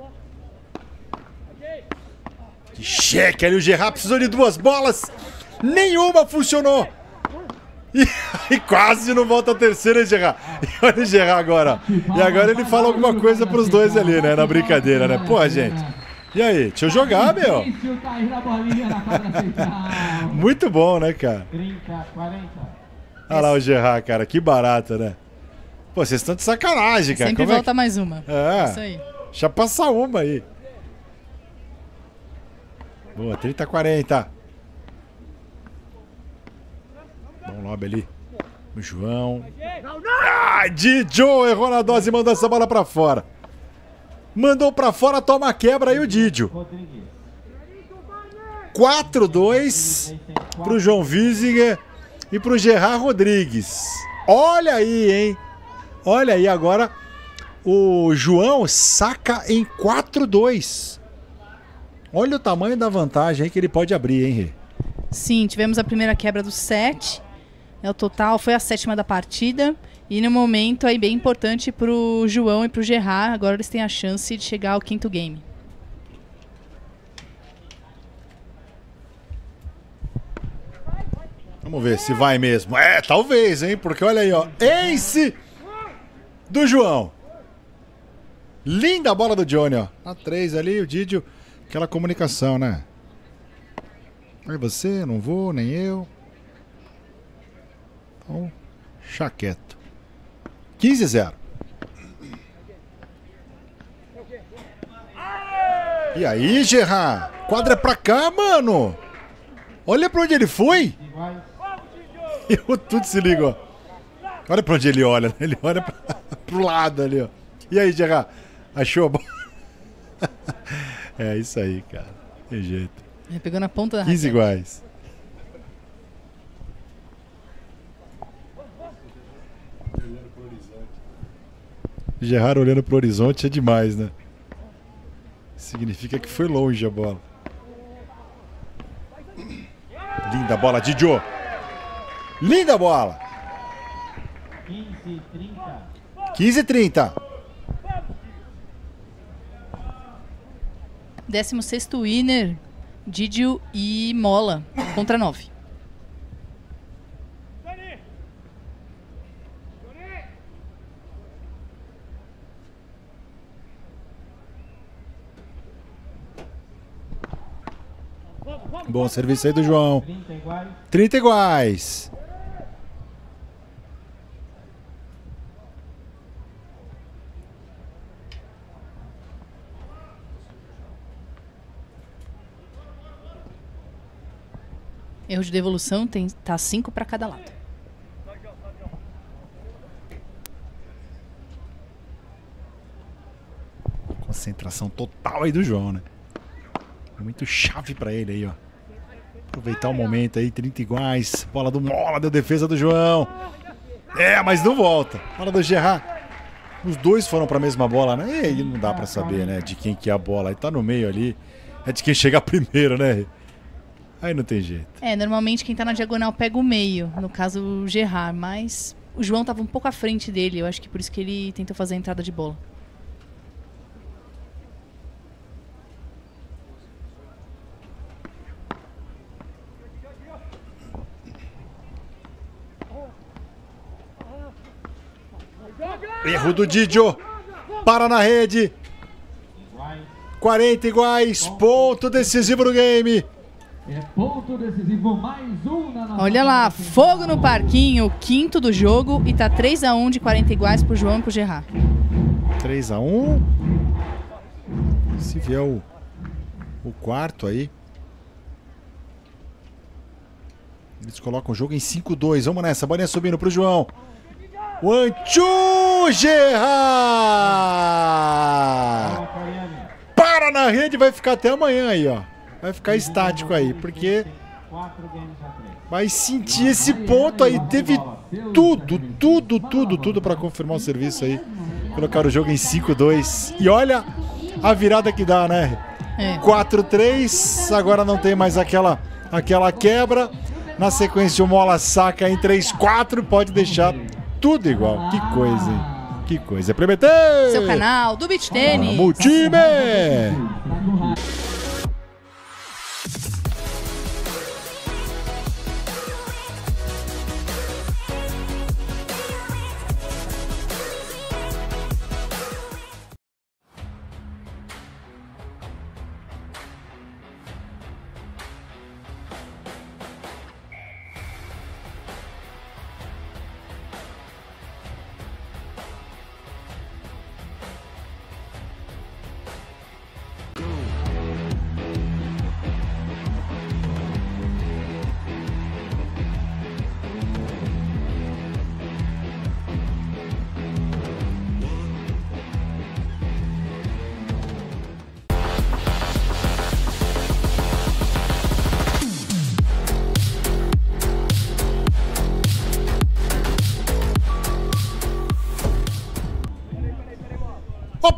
Que cheque ali, o Gerard precisou de 2 bolas. Nenhuma funcionou. E quase não volta a terceira, Gerard. E olha o Gerard agora. E agora ele fala alguma coisa pros dois ali, né? Na brincadeira, né? Pô, gente. E aí, deixa eu jogar, meu. Difícil cair na bolinha na quadra central. Muito bom, né, cara? 30, 40. Olha lá o Gerard, cara, que barato, né? Pô, vocês estão de sacanagem, cara. Sempre Como volta mais uma. É. Isso aí. Deixa passar uma aí. Boa, 30, 40. Bom lobe ali. O João. Ah, Didio errou na dose e mandou essa bola pra fora. Mandou pra fora, toma a quebra aí o Didio. 4-2 pro João Wiesinger e pro Gerard Rodrigues. Olha aí, hein? Olha aí, agora o João saca em 4-2. Olha o tamanho da vantagem aí que ele pode abrir, hein, Rê? Sim, tivemos a primeira quebra do set. O total foi a 7ª da partida. E no momento aí bem importante pro João e pro Gerard. Agora eles têm a chance de chegar ao 5º game. Vamos ver se vai mesmo. É, talvez, hein? Porque olha aí, ó. Ace do João. Linda a bola do Johnny, ó. A 3 ali, o Didio. Aquela comunicação, né? Aí você, não vou, nem eu. Então, chaqueto. 15-0. E aí, Gerard? Quadra é pra cá, mano. Olha pra onde ele foi. E o tudo se liga, ó. Olha pra onde ele olha. Ele olha pro lado ali, ó. E aí, Gerard? Achou a bola? É isso aí, cara. Tem jeito. Ele pegou na ponta da 15 iguais. Gerard olhando pro horizonte é demais, né? Significa que foi longe a bola. Linda bola, Didio. Linda bola. 15-30. 16º winner, Didio e Mola, contra 9. Bom serviço aí do João. 30 iguais. Erro de devolução, tá 5 para cada lado. Concentração total aí do João, né? Muito chave pra ele aí, ó. Aproveitar o momento aí, 30 iguais. Bola do Mola, deu defesa do João. É, mas não volta. Bola do Gerard. Os dois foram pra mesma bola, né? E aí não dá pra saber, né? De quem que é a bola. Aí tá no meio ali. É de quem chega primeiro, né? Aí não tem jeito. É, normalmente quem tá na diagonal pega o meio. No caso, o Gerard. Mas o João tava um pouco à frente dele. Eu acho que por isso que ele tentou fazer a entrada de bola. Erro do Didio. Para na rede. 40 iguais. Ponto decisivo no game. É ponto decisivo, mais um na nossa. Olha lá, fogo no parquinho, 5º do jogo. E tá 3-1 de 40 iguais pro João e pro Gerard. 3-1. Se vier o quarto aí. Eles colocam o jogo em 5-2. Vamos nessa. Bolinha subindo pro João. 1-2, Gerard! Para na rede, vai ficar até amanhã aí, ó. Vai ficar estático aí, porque vai sentir esse ponto aí. Teve tudo para confirmar o serviço aí. Colocar o jogo em 5-2. E olha a virada que dá, né? 4-3, agora não tem mais aquela quebra. Na sequência o Mola saca em 3-4, pode deixar tudo igual. Que coisa, hein? Que coisa. Play BT! Seu canal do Beach Tennis. Vamos, time!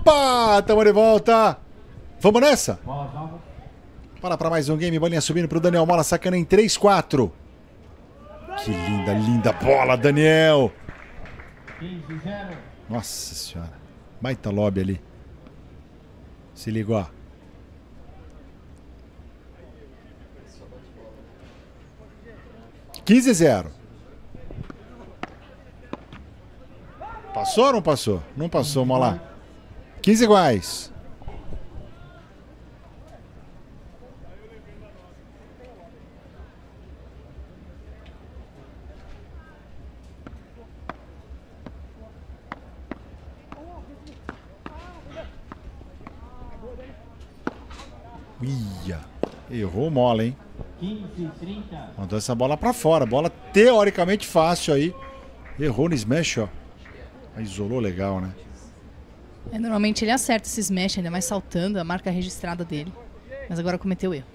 Opa! Tamo de volta. Vamos nessa? Para mais um game. Bolinha subindo pro Daniel Mola, sacando em 3-4. Que linda, linda bola, Daniel. 15-0. Nossa senhora. Baita lobby ali. Se liga, ó. (15-0). Passou ou não passou? Não passou, vamos lá. 15 iguais. Ia. Errou mola, hein? 15-30. Mandou essa bola pra fora. Bola teoricamente fácil aí. Errou no smash, ó. Isolou legal, né? Normalmente ele acerta esse smash, ainda mais saltando, a marca registrada dele. Mas agora cometeu erro.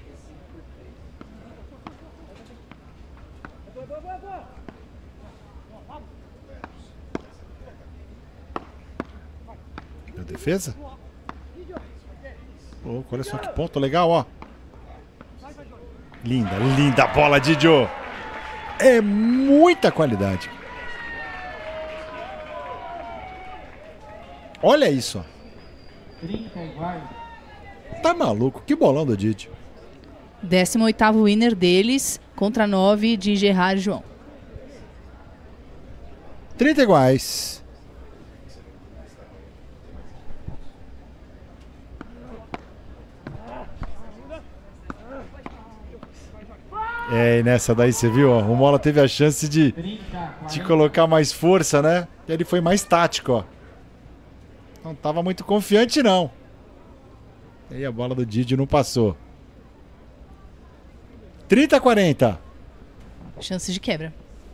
Deu defesa? Oh, olha só que ponto legal, ó. Linda, linda bola, Didio. É muita qualidade. Olha isso, ó. 30 iguais. Tá maluco? Que bolão do Didi. 18º winner deles contra 9 de Gerard e João. 30 iguais. É, e nessa daí você viu, ó, o Mola teve a chance de colocar mais força, né? E ele foi mais tático, ó. Não tava muito confiante, não. E aí a bola do Didi não passou. 30-40. Chance de quebra.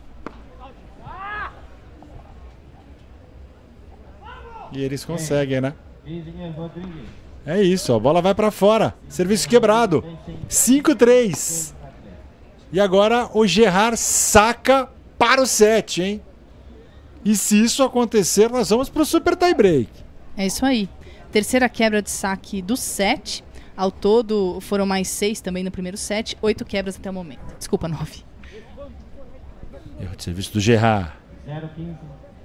E eles conseguem, né? É isso, a bola vai pra fora. Serviço quebrado. 5-3. E agora o Gerard saca para o 7, hein? E se isso acontecer, nós vamos pro super tie break. É isso aí. Terceira quebra de saque do set. Ao todo foram mais 6 também no primeiro set. 8 quebras até o momento. Desculpa, 9. Erro de serviço do Gerard. 0-15.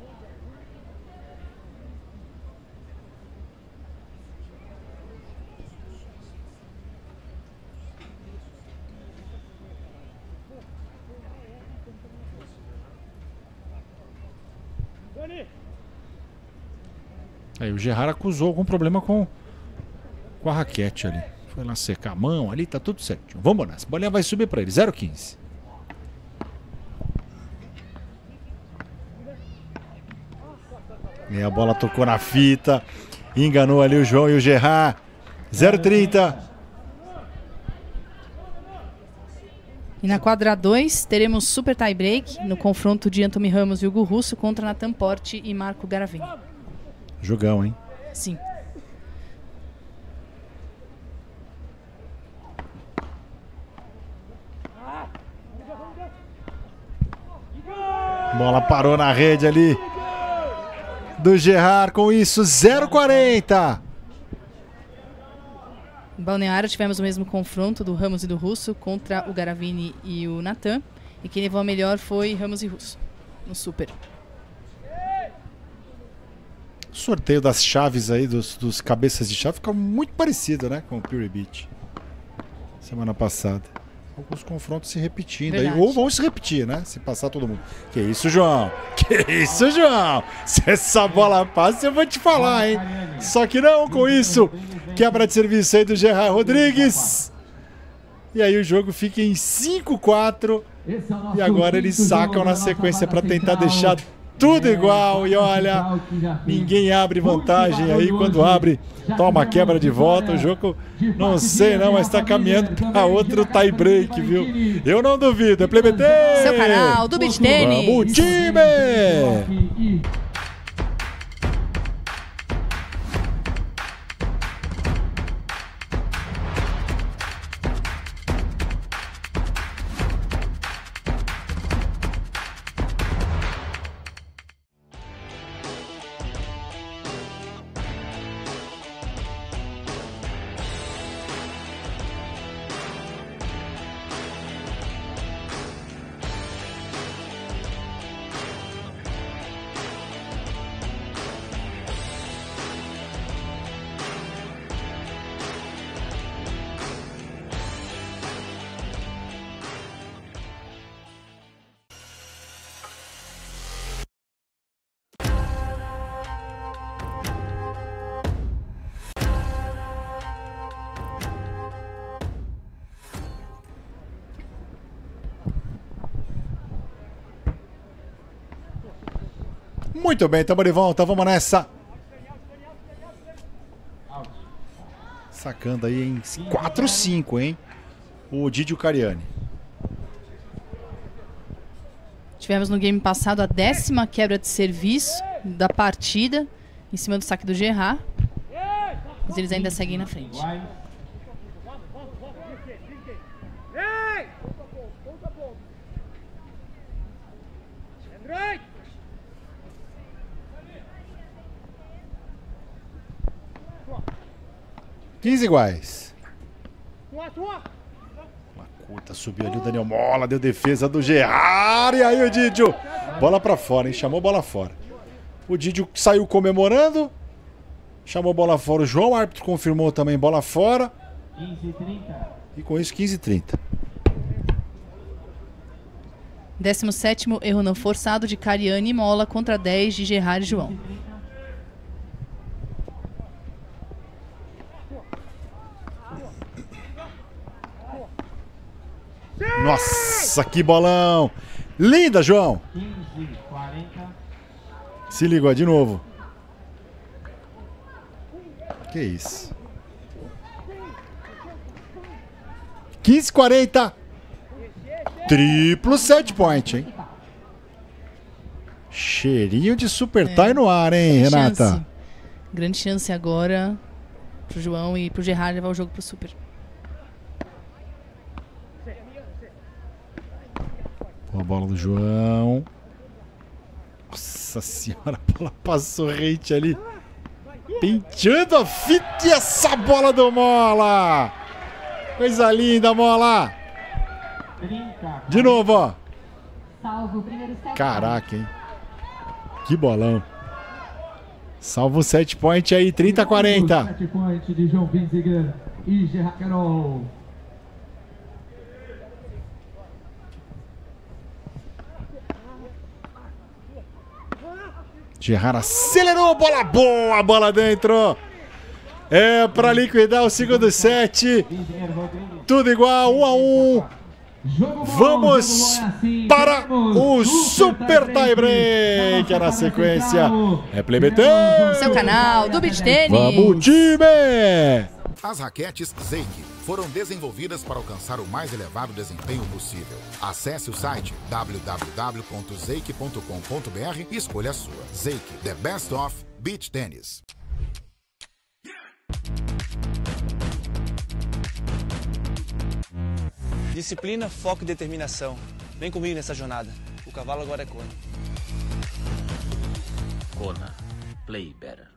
Aí o Gerard acusou algum problema com a raquete ali. Foi lá secar a mão ali, tá tudo certinho. Vamos nessa. A bolinha vai subir pra ele. 0-15. E a bola tocou na fita. Enganou ali o João e o Gerard. 0-30. E na quadra 2 teremos super tie break no confronto de Anthony Ramos e Hugo Russo contra Natan Porte e Marco Garavini. Jogão, hein? Sim. Bola parou na rede ali do Gerard, com isso 0-40. Em Balneário tivemos o mesmo confronto do Ramos e do Russo contra o Garavini e o Natan. E quem levou a melhor foi Ramos e Russo no super. O sorteio das chaves aí, dos cabeças de chave, fica muito parecido, né? Com o Pure Beat. Semana passada. Alguns confrontos se repetindo aí, ou vão se repetir, né? Se passar todo mundo. Que isso, João? Que isso, João? Se essa bola passa, eu vou te falar, hein? Só que não, com isso, quebra de serviço aí do Gerard Rodrigues. E aí o jogo fica em 5-4. E agora eles sacam na sequência para tentar deixar tudo igual. E olha, ninguém abre vantagem aí. Quando abre, toma quebra de volta. O jogo, não sei não, mas está caminhando para outro tie break, viu? Eu não duvido. É Play BT! Seu canal do Beach Tennis. Vamos, time! Muito bem, tamo de volta, vamos nessa. Sacando aí em 4-5, hein? O Didio Cariani. Tivemos no game passado a 10ª quebra de serviço da partida, em cima do saque do Gerard. Mas eles ainda seguem na frente. Quinze iguais. Curta, subiu ali o Daniel Mola, deu defesa do Gerard. E aí o Didio. Bola pra fora, hein? Chamou bola fora. O Didio saiu comemorando. Chamou bola fora o João. O árbitro confirmou também bola fora. 15-30. E com isso, 15-30. 17º erro não forçado de Cariani e Mola contra 10 de Gerard e João. Nossa, que bolão! Linda, João! 15-40. Se ligou de novo. Que isso? 15-40. Triplo set point, hein? Cheirinho de super tie no ar, hein, Renata? Chance. Grande chance agora pro João e pro Gerard levar o jogo pro super. Boa bola do João. Nossa senhora, a bola passou rente ali. Penteando a fita e essa bola do Mola. Coisa linda, Mola. De novo, ó. Caraca, hein. Que bolão. Salva o set point aí, 30-40. Set point de João Vinziger e Gerard Carol. Gerard acelerou, bola boa, bola dentro. É pra liquidar o segundo set. Tudo igual, 1-1. Vamos para o Super Tie Break. Na sequência é Play BT. Seu canal do Beach Tennis. Vamos, time! As raquetes Zeik foram desenvolvidas para alcançar o mais elevado desempenho possível. Acesse o site www.zeik.com.br e escolha a sua. Zeik, the best of beach tennis. Disciplina, foco e determinação. Vem comigo nessa jornada. O cavalo agora é Kona. Kona, play better.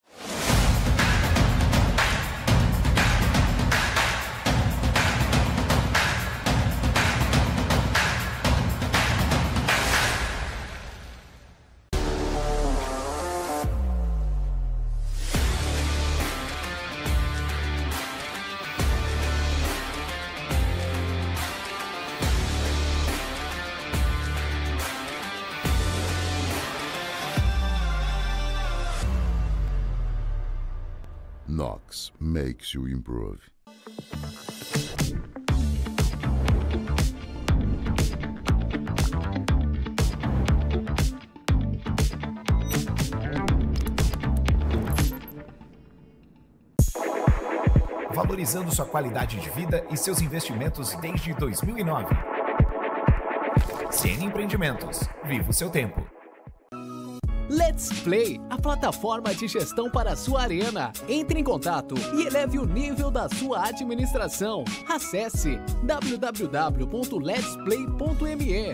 Knox makes you improve. Valorizando sua qualidade de vida e seus investimentos desde 2009. CN Empreendimentos. Viva o seu tempo. Let's Play, a plataforma de gestão para a sua arena. Entre em contato e eleve o nível da sua administração. Acesse www.letsplay.me.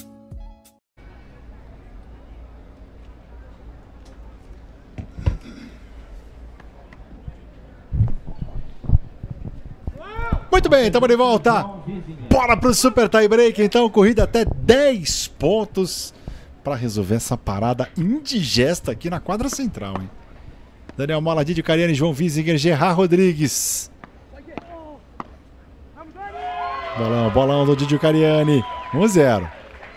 Muito bem, estamos de volta. Bora pro Super Tie Break, então. Corrida até 10 pontos para resolver essa parada indigesta aqui na quadra central, hein? Daniel Mola, Didio Cariani, João Vinziger, Gerard Rodrigues. Bolão, bolão do Didio Cariani. 1-0.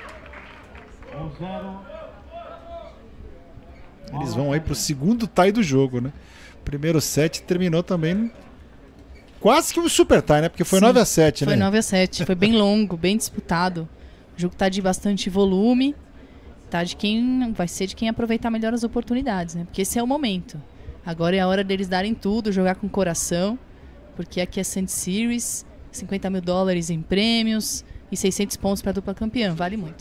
Eles vão aí pro segundo tie do jogo, né? Primeiro set terminou também quase que um super tie, né? Porque foi 9-7, né? Foi 9-7, foi bem longo, bem disputado. O jogo tá de bastante volume. vai ser de quem aproveitar melhor as oportunidades, né? Porque esse é o momento. Agora é a hora deles darem tudo, jogar com coração, porque aqui é Sand Series, $50 mil em prêmios e 600 pontos para a dupla campeã. Vale muito.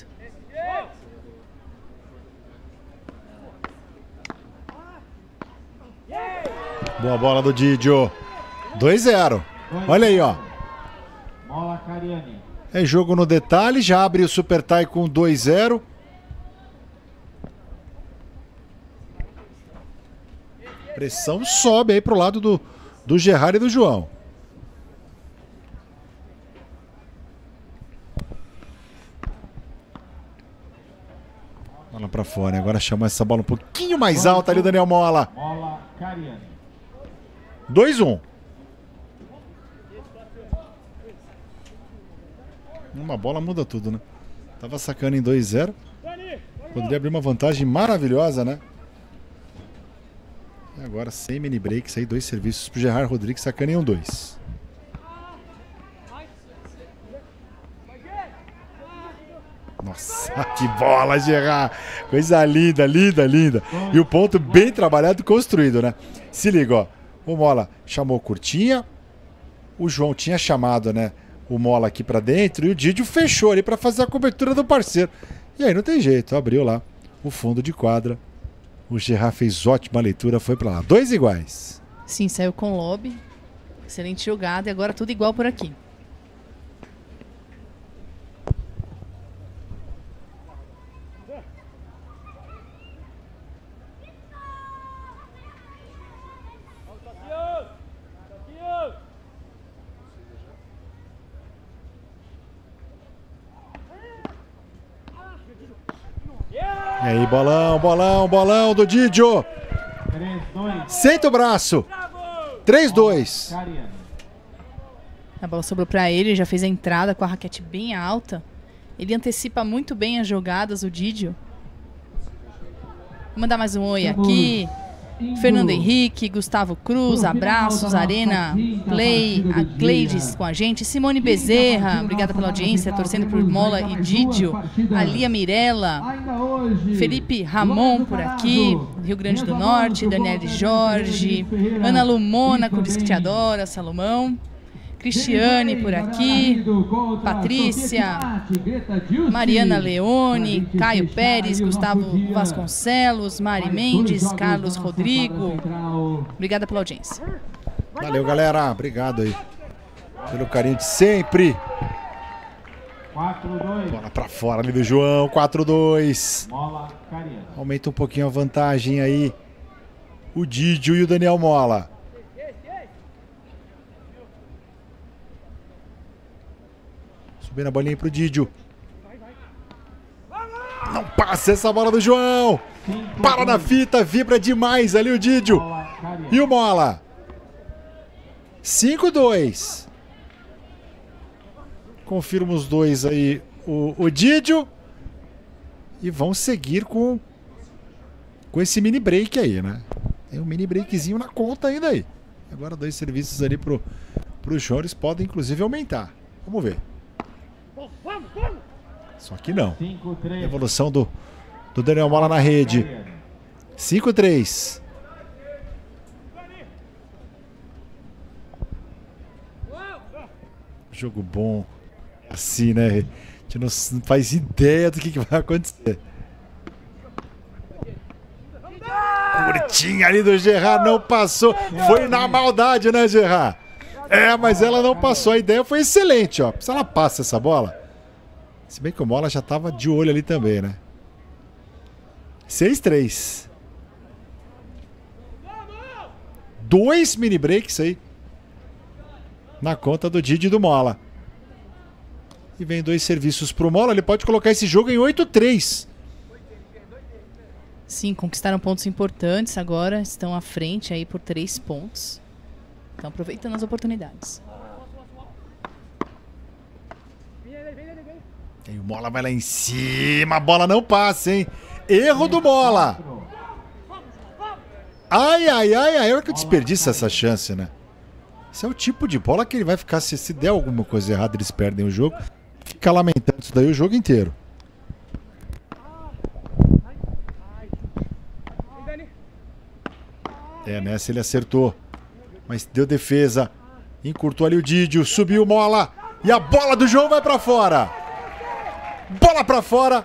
Boa bola do Didio. 2-0. Olha aí, ó. Mola Cariani. É jogo no detalhe, já abre o Super Tie com 2-0. Pressão sobe aí pro lado do Gerard e do João. Bola pra fora, agora chama essa bola um pouquinho mais alta ali o Daniel Mola. Mola Cariani. 2-1. Uma bola muda tudo, né? Tava sacando em 2-0. Poderia abrir uma vantagem maravilhosa, né? E agora sem mini breaks aí, 2 serviços pro Gerard Rodrigues sacando em 1-2. Nossa, que bola, Gerard! Coisa linda, linda, linda. E o ponto bem trabalhado e construído, né? Se liga, ó. O Mola chamou curtinha. O João tinha chamado, né? O Mola aqui pra dentro. E o Didio fechou ali pra fazer a cobertura do parceiro. E aí não tem jeito. Abriu lá o fundo de quadra. O Gerard fez ótima leitura. Foi pra lá. 2 iguais. Sim, saiu com lobby. Excelente jogada. E agora tudo igual por aqui. E aí, bolão, bolão, bolão do Didio. Senta o braço. 3-2. A bola sobrou para ele, já fez a entrada com a raquete bem alta. Ele antecipa muito bem as jogadas, o Didio. Vou mandar mais um oi aqui. Fernando Henrique, Gustavo Cruz, abraços, Arena Play, a Gleides com a gente, Simone Bezerra, obrigada pela audiência, torcendo por Mola e Didio, a Lia Mirella, Felipe Ramon por aqui, Rio Grande do Norte, Daniele Jorge, Ana Lu Mônaco, diz que te adora, Salomão, Cristiane por aqui, Patrícia, Mariana Leone, Caio Pérez, Gustavo Vasconcelos, Mari Mendes, Carlos Rodrigo. Obrigada pela audiência. Valeu, galera. Obrigado aí pelo carinho de sempre. 4-2. Bola pra fora ali do João. 4-2. Mola Cariani. Aumenta um pouquinho a vantagem aí. O Didio e o Daniel Mola. Subindo a bolinha pro Didio. Não passa essa bola do João. Para na fita, vibra demais ali o Didio. E o Mola. 5-2. Confirma os dois aí o Didio. E vão seguir com esse mini break aí, né? Tem um mini breakzinho na conta ainda aí. Agora 2 serviços ali pro João. Eles podem inclusive aumentar. Vamos ver. Só que não. Evolução do Daniel Mola na rede. 5-3. Jogo bom. Assim, né? A gente não faz ideia do que vai acontecer. Curtinha ali do Gerard, não passou. Foi na maldade, né, Gerard? É, mas ela não passou. A ideia foi excelente, ó. Se ela passa essa bola. Se bem que o Mola já tava de olho ali também, né? 6-3. 2 mini breaks aí. Na conta do Didio e do Mola. E vem 2 serviços pro Mola. Ele pode colocar esse jogo em 8-3. Sim, conquistaram pontos importantes agora. Estão à frente aí por 3 pontos. Estão aproveitando as oportunidades. E o Mola vai lá em cima. A bola não passa, hein? Erro do Mola. Ai, ai, ai, ai. Olha que desperdiça essa chance, né? Esse é o tipo de bola que ele vai ficar... Se der alguma coisa errada, eles perdem o jogo. Fica lamentando isso daí o jogo inteiro. É, nessa ele acertou. Mas deu defesa. Encurtou ali o Didio. Subiu Mola. E a bola do João vai pra fora. Bola pra fora.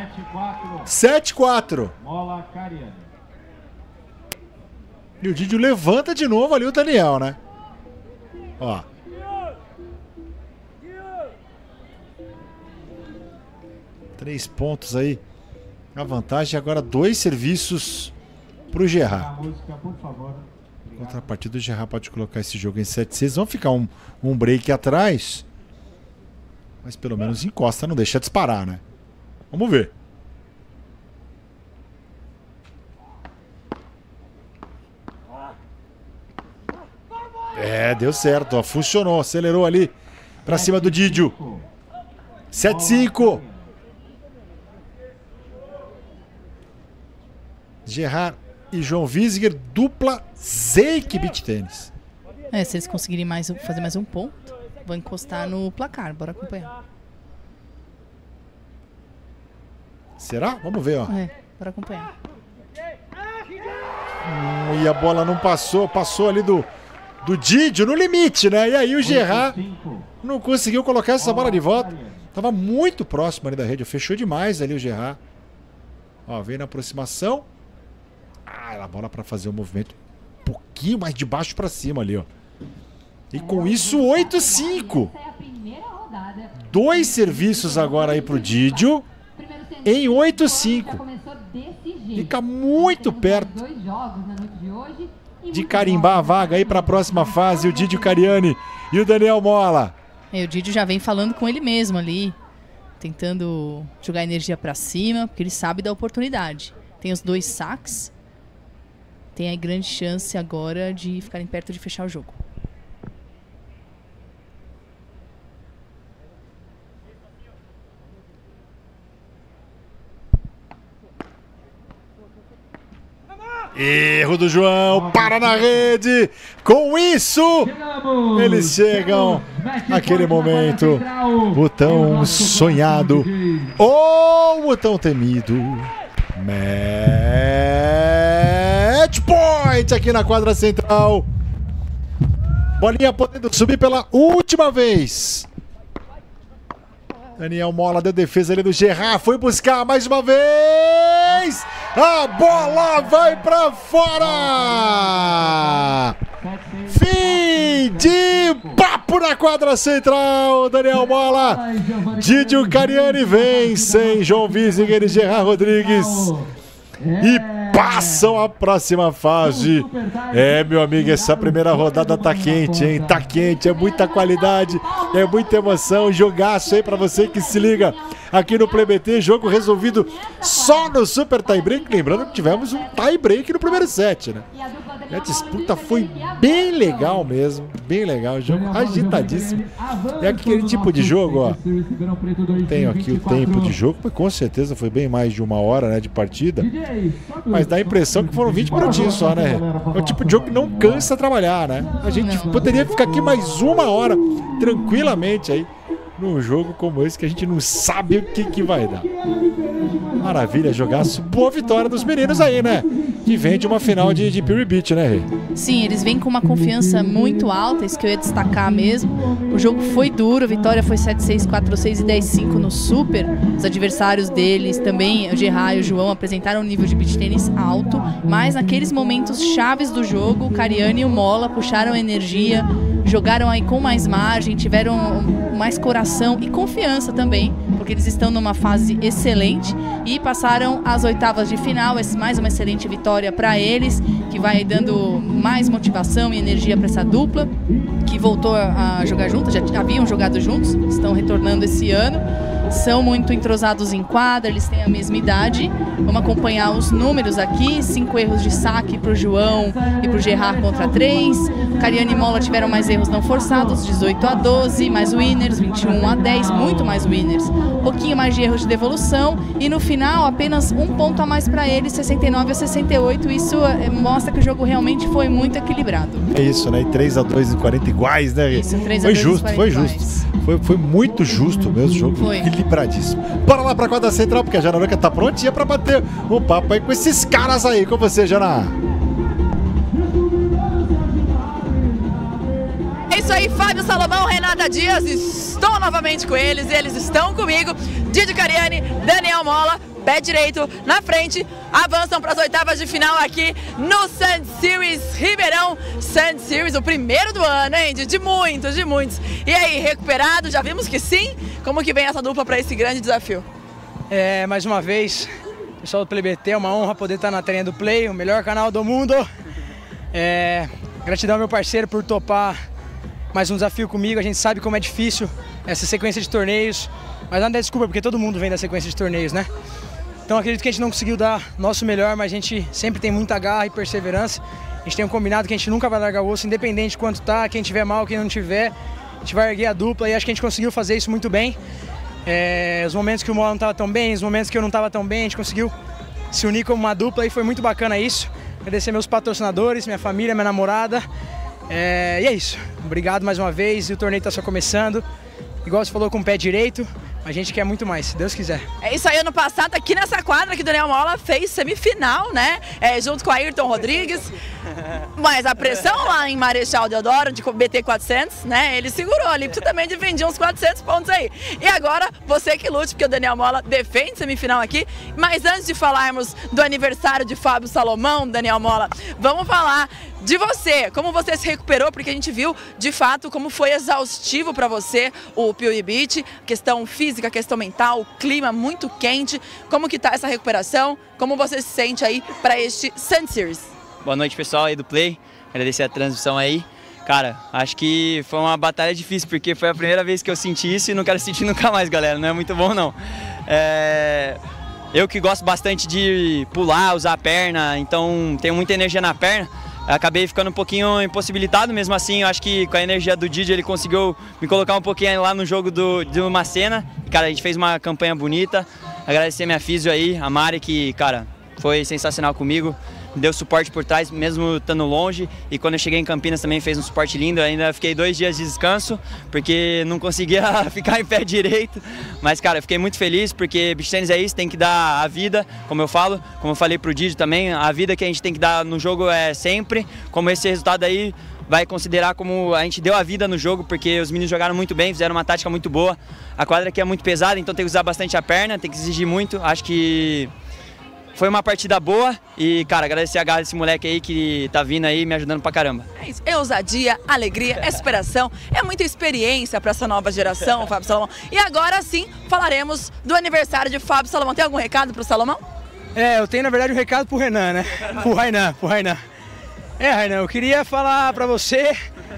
7-4. Mola Cariani. E o Didio levanta de novo ali o Daniel, né? Ó. Três pontos aí. A vantagem agora 2 serviços pro Gerard. A música, por favor. Contrapartida, o Gerard pode colocar esse jogo em 7-6. Vão ficar um break atrás. Mas pelo menos encosta, não deixa disparar, né? Vamos ver. É, deu certo, ó. Funcionou, acelerou ali pra cima do Didio. 7-5. Gerard e João Wiesinger, dupla Zeik Beach Tênis. É, se eles conseguirem fazer mais um ponto, vão encostar no placar. Bora acompanhar. Será? Vamos ver, ó. É, bora acompanhar. E a bola não passou, passou ali do Didio no limite, né? E aí o Gerard não conseguiu colocar essa bola de volta. Tava muito próximo ali da rede, fechou demais ali o Gerard. Ó, veio na aproximação. A bola para fazer o movimento um pouquinho mais de baixo para cima ali, ó. E com isso 8-5. 2 serviços agora aí pro Didio em 8-5. Fica muito perto de carimbar a vaga aí para a próxima fase, o Didio Cariani e o Daniel Mola. O Didio já vem falando com ele mesmo ali, tentando jogar energia para cima, porque ele sabe da oportunidade. Tem os 2 saques. Tem a grande chance agora de ficarem perto de fechar o jogo. Erro do João, para na rede. Com isso, eles chegam naquele momento, o tão sonhado, ou o tão temido match point aqui na quadra central. Bolinha podendo subir pela última vez. Daniel Mola deu defesa ali do Gerard, foi buscar mais uma vez. A bola vai pra fora. Fim de papo na quadra central. Daniel Mola, Didio Cariani vencem João Wiesinger e Gerard Rodrigues e passam a próxima fase. É, meu amigo, essa primeira rodada tá quente, hein? Tá quente, é muita qualidade, é muita emoção. Jogaço aí pra você que se liga aqui no Play BT. Jogo resolvido só no Super Tie Break. Lembrando que tivemos um tie break no primeiro set, né? E a disputa foi bem legal mesmo, bem legal. Jogo agitadíssimo. É aquele tipo de jogo, ó. Tenho aqui o tempo de jogo, mas com certeza foi bem mais de 1 hora, né, de partida. Mas dá a impressão que foram 20 minutinhos só, né? É o tipo de jogo que não cansa trabalhar, né? A gente poderia ficar aqui mais 1 hora tranquilamente aí num jogo como esse que a gente não sabe o que vai dar. Maravilha, jogaço. Boa vitória dos meninos aí, né? Que vem de uma final de Pure Beach, né, Rê? Sim, eles vêm com uma confiança muito alta, isso que eu ia destacar mesmo. O jogo foi duro, a vitória foi 7-6, 4-6 e 10-5 no Super. Os adversários deles também, o Gerard e o João, apresentaram um nível de beach tênis alto, mas naqueles momentos chaves do jogo, o Cariani e o Mola puxaram energia, jogaram aí com mais margem, tiveram mais coração e confiança também, porque eles estão numa fase excelente e passaram às oitavas de final. Mais uma excelente vitória para eles, que vai dando mais motivação e energia para essa dupla, que voltou a jogar juntos, já haviam jogado juntos, estão retornando esse ano. São muito entrosados em quadra, eles têm a mesma idade. Vamos acompanhar os números aqui. 5 erros de saque para o João e para o Gerard contra 3. Cariani e Mola tiveram mais erros não forçados, 18-12, mais winners, 21-10, muito mais winners. Um pouquinho mais de erros de devolução e no final apenas 1 ponto a mais para eles, 69-68. Isso mostra que o jogo realmente foi muito equilibrado. É isso, né? E 3-2 em 40 iguais, né? Isso, 3-2 foi justo, foi iguais. justo. Foi muito justo mesmo o jogo. Foi. Equilibradíssimo. Bora lá pra quadra central, porque a Janaruca tá prontinha pra bater um papo aí com esses caras aí. Com você, Jana. aí, Fábio Salomão, Renata Dias, estou novamente com eles, eles estão comigo, Didi Cariani, Daniel Mola, pé direito na frente, avançam para as oitavas de final aqui no Sand Series Ribeirão. Sand Series, o primeiro do ano, hein, de muitos, de muitos. E aí, recuperado? Já vimos que sim? Como que vem essa dupla para esse grande desafio? Mais uma vez, pessoal do PlayBT, é uma honra poder estar na telinha do Play, o melhor canal do mundo. Gratidão ao meu parceiro por topar mais um desafio comigo. A gente sabe como é difícil essa sequência de torneios, mas nada é desculpa, porque todo mundo vem da sequência de torneios, né? Então acredito que a gente não conseguiu dar nosso melhor, mas a gente sempre tem muita garra e perseverança. A gente tem um combinado que a gente nunca vai largar o osso, independente de quanto tá, quem tiver mal, quem não tiver, a gente vai erguer a dupla e acho que a gente conseguiu fazer isso muito bem. Os momentos que o Mola não estava tão bem, os momentos que eu não estava tão bem, a gente conseguiu se unir como uma dupla e foi muito bacana isso. Agradecer meus patrocinadores, minha família, minha namorada. E é isso. Obrigado mais uma vez, e o torneio está só começando. Igual você falou, com o pé direito. A gente quer muito mais, se Deus quiser. É isso aí, ano passado, aqui nessa quadra que o Daniel Mola fez semifinal, né? Junto com a Ayrton Rodrigues. Mas a pressão lá em Marechal Deodoro, de BT 400, né? Ele segurou ali, porque também defendia uns 400 pontos aí. E agora, você que lute, porque o Daniel Mola defende semifinal aqui. Mas antes de falarmos do aniversário de Fábio Salomão, Daniel Mola, vamos falar de você, como você se recuperou, porque a gente viu, de fato, como foi exaustivo para você o PUI Beach, questão física, questão mental, o clima muito quente, como que tá essa recuperação, como você se sente aí para este Sand Series? Boa noite, pessoal aí do Play, agradecer a transmissão aí. Cara, acho que foi uma batalha difícil, porque foi a primeira vez que eu senti isso e não quero sentir nunca mais, galera, não é muito bom não. Eu que gosto bastante de pular, usar a perna, então tenho muita energia na perna. Acabei ficando um pouquinho impossibilitado, mesmo assim, eu acho que com a energia do Didi ele conseguiu me colocar um pouquinho lá no jogo de uma cena. Cara, a gente fez uma campanha bonita, agradecer minha físio aí, a Mari, que, cara, foi sensacional comigo, me deu suporte por trás, mesmo estando longe, e quando eu cheguei em Campinas também fez um suporte lindo. Eu ainda fiquei 2 dias de descanso, porque não conseguia ficar em pé direito, mas cara, eu fiquei muito feliz, porque beach tennis é isso, tem que dar a vida, como eu falei pro Didi também, a vida que a gente tem que dar no jogo é sempre, como esse resultado aí vai considerar como a gente deu a vida no jogo, porque os meninos jogaram muito bem, fizeram uma tática muito boa, a quadra aqui é muito pesada, então tem que usar bastante a perna, tem que exigir muito, acho que foi uma partida boa e, cara, agradecer a garra desse moleque aí que tá vindo aí me ajudando pra caramba. É isso, é ousadia, alegria, esperação, é muita experiência pra essa nova geração, Fábio Salomão. E agora sim, falaremos do aniversário de Fábio Salomão. Tem algum recado pro Salomão? Eu tenho na verdade um recado pro Renan, né? Pro Rainan. Rainan, eu queria falar pra você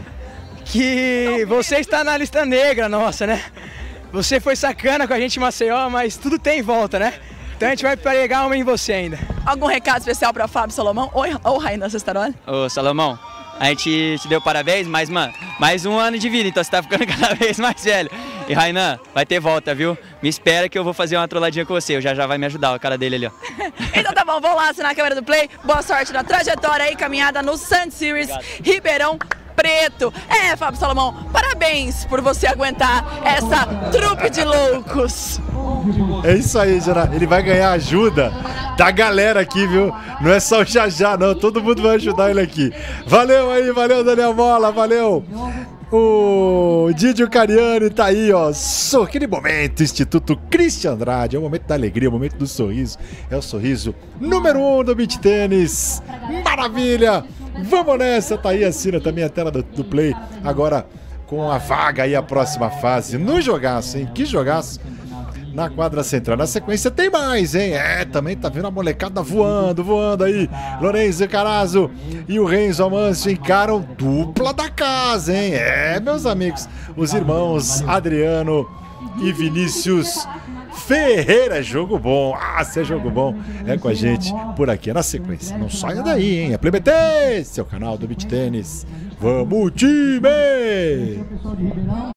que você está na lista negra nossa, né? Você foi sacana com a gente em Maceió, mas tudo tem volta, né? Então a gente vai pregar uma em você ainda. Algum recado especial para Fábio Salomão ou Rainan Cestaroli? Ô Salomão, a gente te deu parabéns, mas mano, mais um ano de vida, então você tá ficando cada vez mais velho. E Rainan, vai ter volta, viu? Me espera que eu vou fazer uma trolladinha com você, já vai me ajudar, a cara dele ali, ó. Então tá bom, vamos lá assinar a câmera do Play. Boa sorte na trajetória e caminhada no Sand Series Ribeirão Preto. Fábio Salomão, parabéns por você aguentar essa trupe de loucos. É isso aí, Gerard. Ele vai ganhar ajuda da galera aqui, viu? Não é só o Jajá, não. Todo mundo vai ajudar ele aqui. Valeu aí, valeu, Daniel Mola, valeu. O Didi Cariani tá aí, ó. Aquele momento, Instituto Cristian Andrade. É o momento da alegria, o momento do sorriso. É o sorriso número 1 do beach tênis. Maravilha! Vamos nessa, tá aí, assina também a tela do Play. Agora com a vaga aí, a próxima fase. No jogaço, hein? Que jogaço! Na quadra central. Na sequência tem mais, hein? Também tá vendo a molecada voando aí. Lorenzo Carazo e o Renzo Amâncio encaram dupla da casa, hein? Meus amigos, os irmãos Adriano e Vinícius Ferreira. Jogo bom. Se é jogo bom, é com a gente por aqui. Na sequência. Não saia daí, hein? É PlayBT, seu canal do beach tênis. Vamos, time!